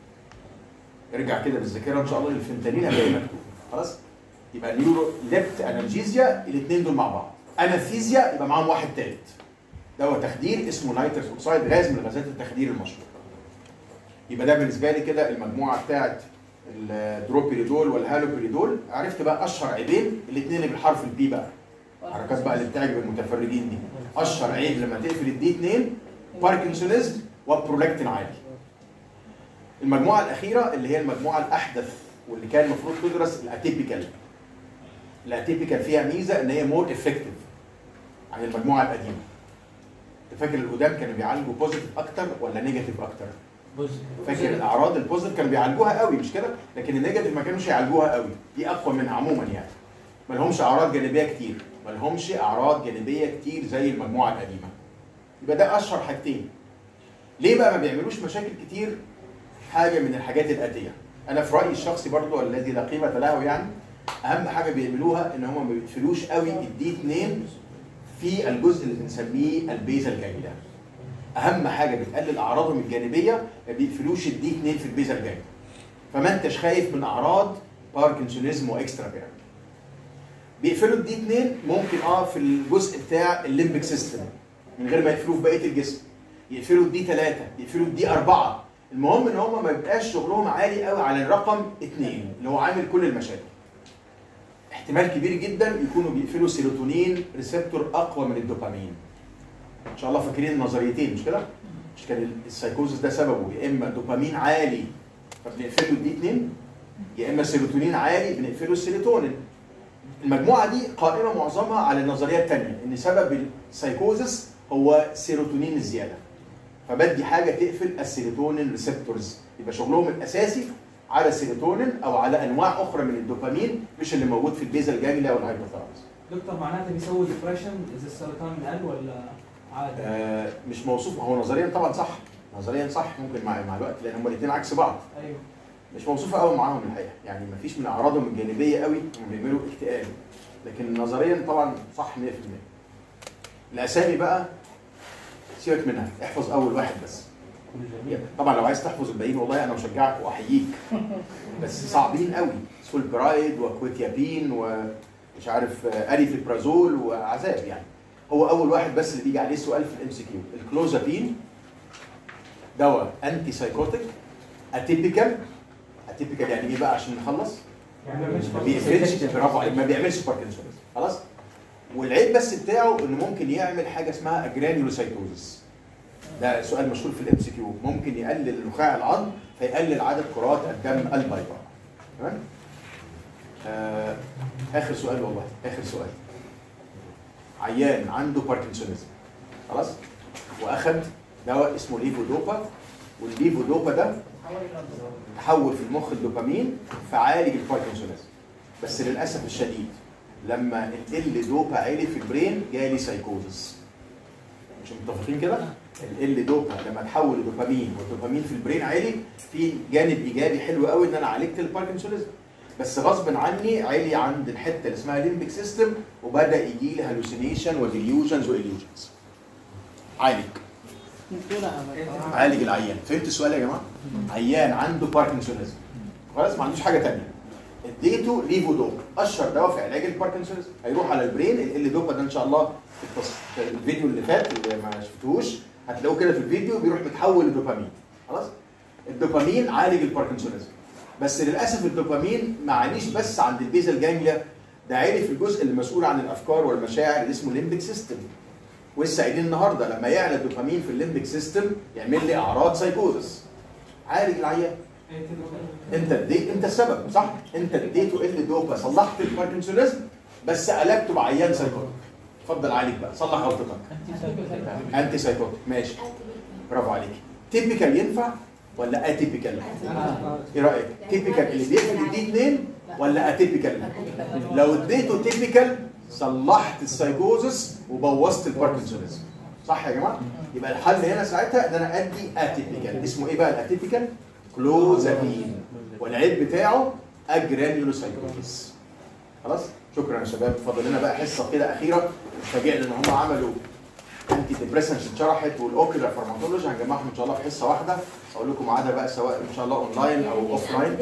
Speaker 2: ارجع كده بالذاكره ان شاء الله للفنتانيل هتلاقيه مكتوب. خلاص؟ يبقى نيورو ليبت انالجيزيا الاثنين دول مع بعض. انستيزيا يبقى معاهم واحد ثالث. دواء تخدير اسمه نيترس اوكسايد، غاز من غازات التخدير المشهور. يبقى ده بالنسبه لي كده المجموعه بتاعت الدروبيريدول والهالوبيريدول. عرفت بقى اشهر عيبين الاثنين اللي بالحرف البي بقى. حركات بقى اللي بتعجب المتفرجين دي. اشهر عيب لما تقفل الدي اتنين باركنسونيزم وبرولاكتين عالي. المجموعه الاخيره اللي هي المجموعه الاحدث واللي كان المفروض تدرس الاتيبيكال. الاتيبيكال فيها ميزه ان هي مور افكتيف عن المجموعه القديمه. انت فاكر القدام كانوا بيعالجوا بوزيتيف اكتر ولا نيجاتيف اكتر؟ فاكر الاعراض البوزيتيف كانوا بيعالجوها قوي مش كده؟ لكن النيجاتيف ما كانوش يعالجوها قوي، دي اقوى منها عموما يعني. ما لهمش اعراض جانبيه كتير، ما لهمش اعراض جانبيه كتير زي المجموعه القديمه. يبقى ده اشهر حاجتين. ليه بقى ما بيعملوش مشاكل كتير؟ حاجه من الحاجات الاتيه. انا في رايي الشخصي برضو الذي لا قيمه له يعني، اهم حاجه بيعملوها ان هم ما بيقفلوش قوي الدي اتنين في الجزء اللي بنسميه البيزال جانجليا. اهم حاجه بتقلل اعراضهم الجانبيه، ما بيقفلوش الدي اتنين في البيزال جانجليا. فما انتش خايف من اعراض باركنسونيزم واكسترا بيراميدال. بيقفلوا الدي اتنين ممكن اه في الجزء بتاع الليمبيك سيستم من غير ما يقفلوه في بقيه الجسم. يقفلوا الدي ثلاثة، يقفلوا الدي أربعة. المهم ان هم ما يبقاش شغلهم عالي قوي على الرقم اثنين اللي هو عامل كل المشاكل. احتمال كبير جدا يكونوا بيقفلوا سيروتونين ريسبتور اقوى من الدوبامين. ان شاء الله فاكرين النظريتين مش كده؟ مش كان السايكوزس ده سببه يا اما دوبامين عالي فبنقفله الدي اتنين، يا اما سيروتونين عالي بنقفله السيروتونين. المجموعه دي قائمه معظمها على النظريه الثانيه ان سبب السايكوزس هو سيروتونين الزياده. فبدي حاجه تقفل السيروتونين ريسبتورز، يبقى شغلهم الاساسي على السيروتونين او على انواع اخرى من الدوبامين مش اللي موجود في البيزال جانجليا والهايبوثالاموس.
Speaker 5: دكتور معناته بيسوي ديبريشن اذا السيروتونين قل ولا عادي؟
Speaker 2: آه مش موصوف. هو نظريا طبعا صح، نظريا صح ممكن مع مع الوقت لان هم الاثنين عكس بعض.
Speaker 5: ايوه
Speaker 2: مش موصوفه قوي معاهم الحقيقه، يعني ما فيش من اعراضهم الجانبيه قوي هم بيعملوا اكتئاب، لكن نظريا طبعا صح مية في المية. الاسامي بقى سيبك منها، احفظ اول واحد بس. طبعا لو عايز تحفظ الباقيين والله انا بشجعك واحييك، بس صعبين قوي. سولبرايد وكويتيابين ومش عارف اريفيبرازول وعذاب يعني. هو اول واحد بس اللي بيجي عليه سؤال في الام سي كيو، الكلوزابين. دواء انتي سايكوتيك اتيبيكال. اتيبيكال يعني ايه بقى عشان نخلص؟ ما بيقفلش، برافو عليك، ما بيعملش باركنسون. خلاص؟ والعيب بس بتاعه انه ممكن يعمل حاجه اسمها اجرانيولوسايتوزس. ده سؤال مشهور في الام سي كيو. ممكن يقلل نخاع العظم فيقلل عدد كرات الدم البيضاء. تمام؟ آه اخر سؤال والله اخر سؤال. عيان عنده باركنسونيزم خلاص واخد دواء اسمه ليفودوبا، والليفودوبا ده تحول في المخ الدوبامين فعالج الباركنسونيزم. بس للاسف الشديد لما ال دوبا عالي في البرين جالي سايكوزس. مش متفقين كده؟ ال دوبا لما تحول الدوبامين والدوبامين في البرين عالي، في جانب ايجابي حلو قوي ان انا عالجت الباركنسونيزم، بس غصب عني عالي عند الحته اللي اسمها ليمبيك سيستم وبدا يجي لي هالوسينيشن وديليوجنز واليوجنز. عالج عالج العيان. فهمت السؤال يا جماعه؟ عيان عنده باركنسونيزم خلاص ما عندوش حاجه ثانيه، اديته ليفودوبا اشهر دواء في علاج الباركنسونيزم، هيروح على البرين. ال دوبا ده ان شاء الله في الفيديو اللي فات اللي ما شفتوش هتلاقوه كده في الفيديو، بيروح متحول لدوبامين خلاص. الدوبامين عالج الباركنسونيزم، بس للاسف الدوبامين ما عاليش بس عند البيزل جانجليا، ده عالي في الجزء اللي مسؤول عن الافكار والمشاعر اللي اسمه ليمبيك سيستم. ولسه قايلين النهارده لما يعلى الدوبامين في الليمبيك سيستم يعمل لي اعراض سايكوزس. عالج العيان. انت اديت انت السبب صح؟ انت اديته ال دوبا صلحت الباركنسونيزم بس قلبته بعيان سايكوتيك. اتفضل عالج بقى، صلح غلطتك. انتي سايكوتيك ماشي برافو عليك. تيبيكال ينفع ولا اتيبيكال؟ ايه رايك؟ تيبيكال اللي بيقفل دي اثنين ولا اتيبيكال؟ لو اديته تيبيكال صلحت السايكوزس وبوظت الباركنسونيزم صح يا جماعه؟ يبقى الحل هنا ساعتها ان انا ادي اتيبيكال. اسمه ايه بقى الاتيبيكال؟ كلوزابين، والعيب بتاعه اجرانيولوسايكوزس. خلاص؟ شكرا يا شباب. فاضل لنا بقى حصه كده اخيره. اتفاجئنا ان هم عملوا انتي ديبريسنتس اتشرحت والاوكيولار فارماكولوجي هنجمعهم ان شاء الله في حصه واحده. اقول لكم ميعادها بقى سواء ان شاء الله اونلاين او اوف لاين.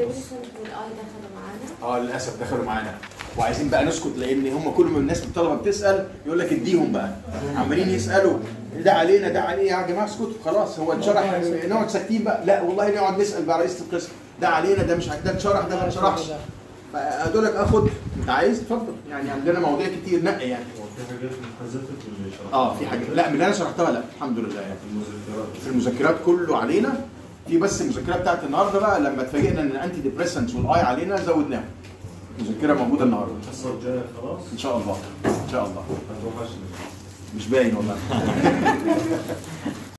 Speaker 2: اه للاسف دخلوا معانا وعايزين بقى نسكت لان هم كل ما الناس الطلبه بتسال يقول لك اديهم بقى، عمالين يسالوا ده علينا ده علينا. يا جماعه اسكتوا خلاص، هو اتشرح نقعد ساكتين بقى؟ لا والله نقعد نسال بقى رئيسه القسم ده علينا ده مش ده اتشرح ده ما اتشرحش. فاقول لك اخد انت عايز اتفضل، يعني عندنا مواضيع كتير نقي يعني.
Speaker 4: في حاجات اتحذفت اللي شرحتها؟
Speaker 2: اه في حاجات لا من اللي انا شرحتها لا الحمد لله يعني.
Speaker 4: في المذكرات
Speaker 2: في المذكرات كله علينا، في بس المذكره بتاعت النهارده بقى لما اتفاجئنا ان الانتي ديبريسنتس والاي علينا زودناها. المذكره موجوده النهارده.
Speaker 4: الحصه الجايه خلاص؟
Speaker 2: ان شاء الله ان شاء الله.
Speaker 4: هتوحشني.
Speaker 2: مش باين والله.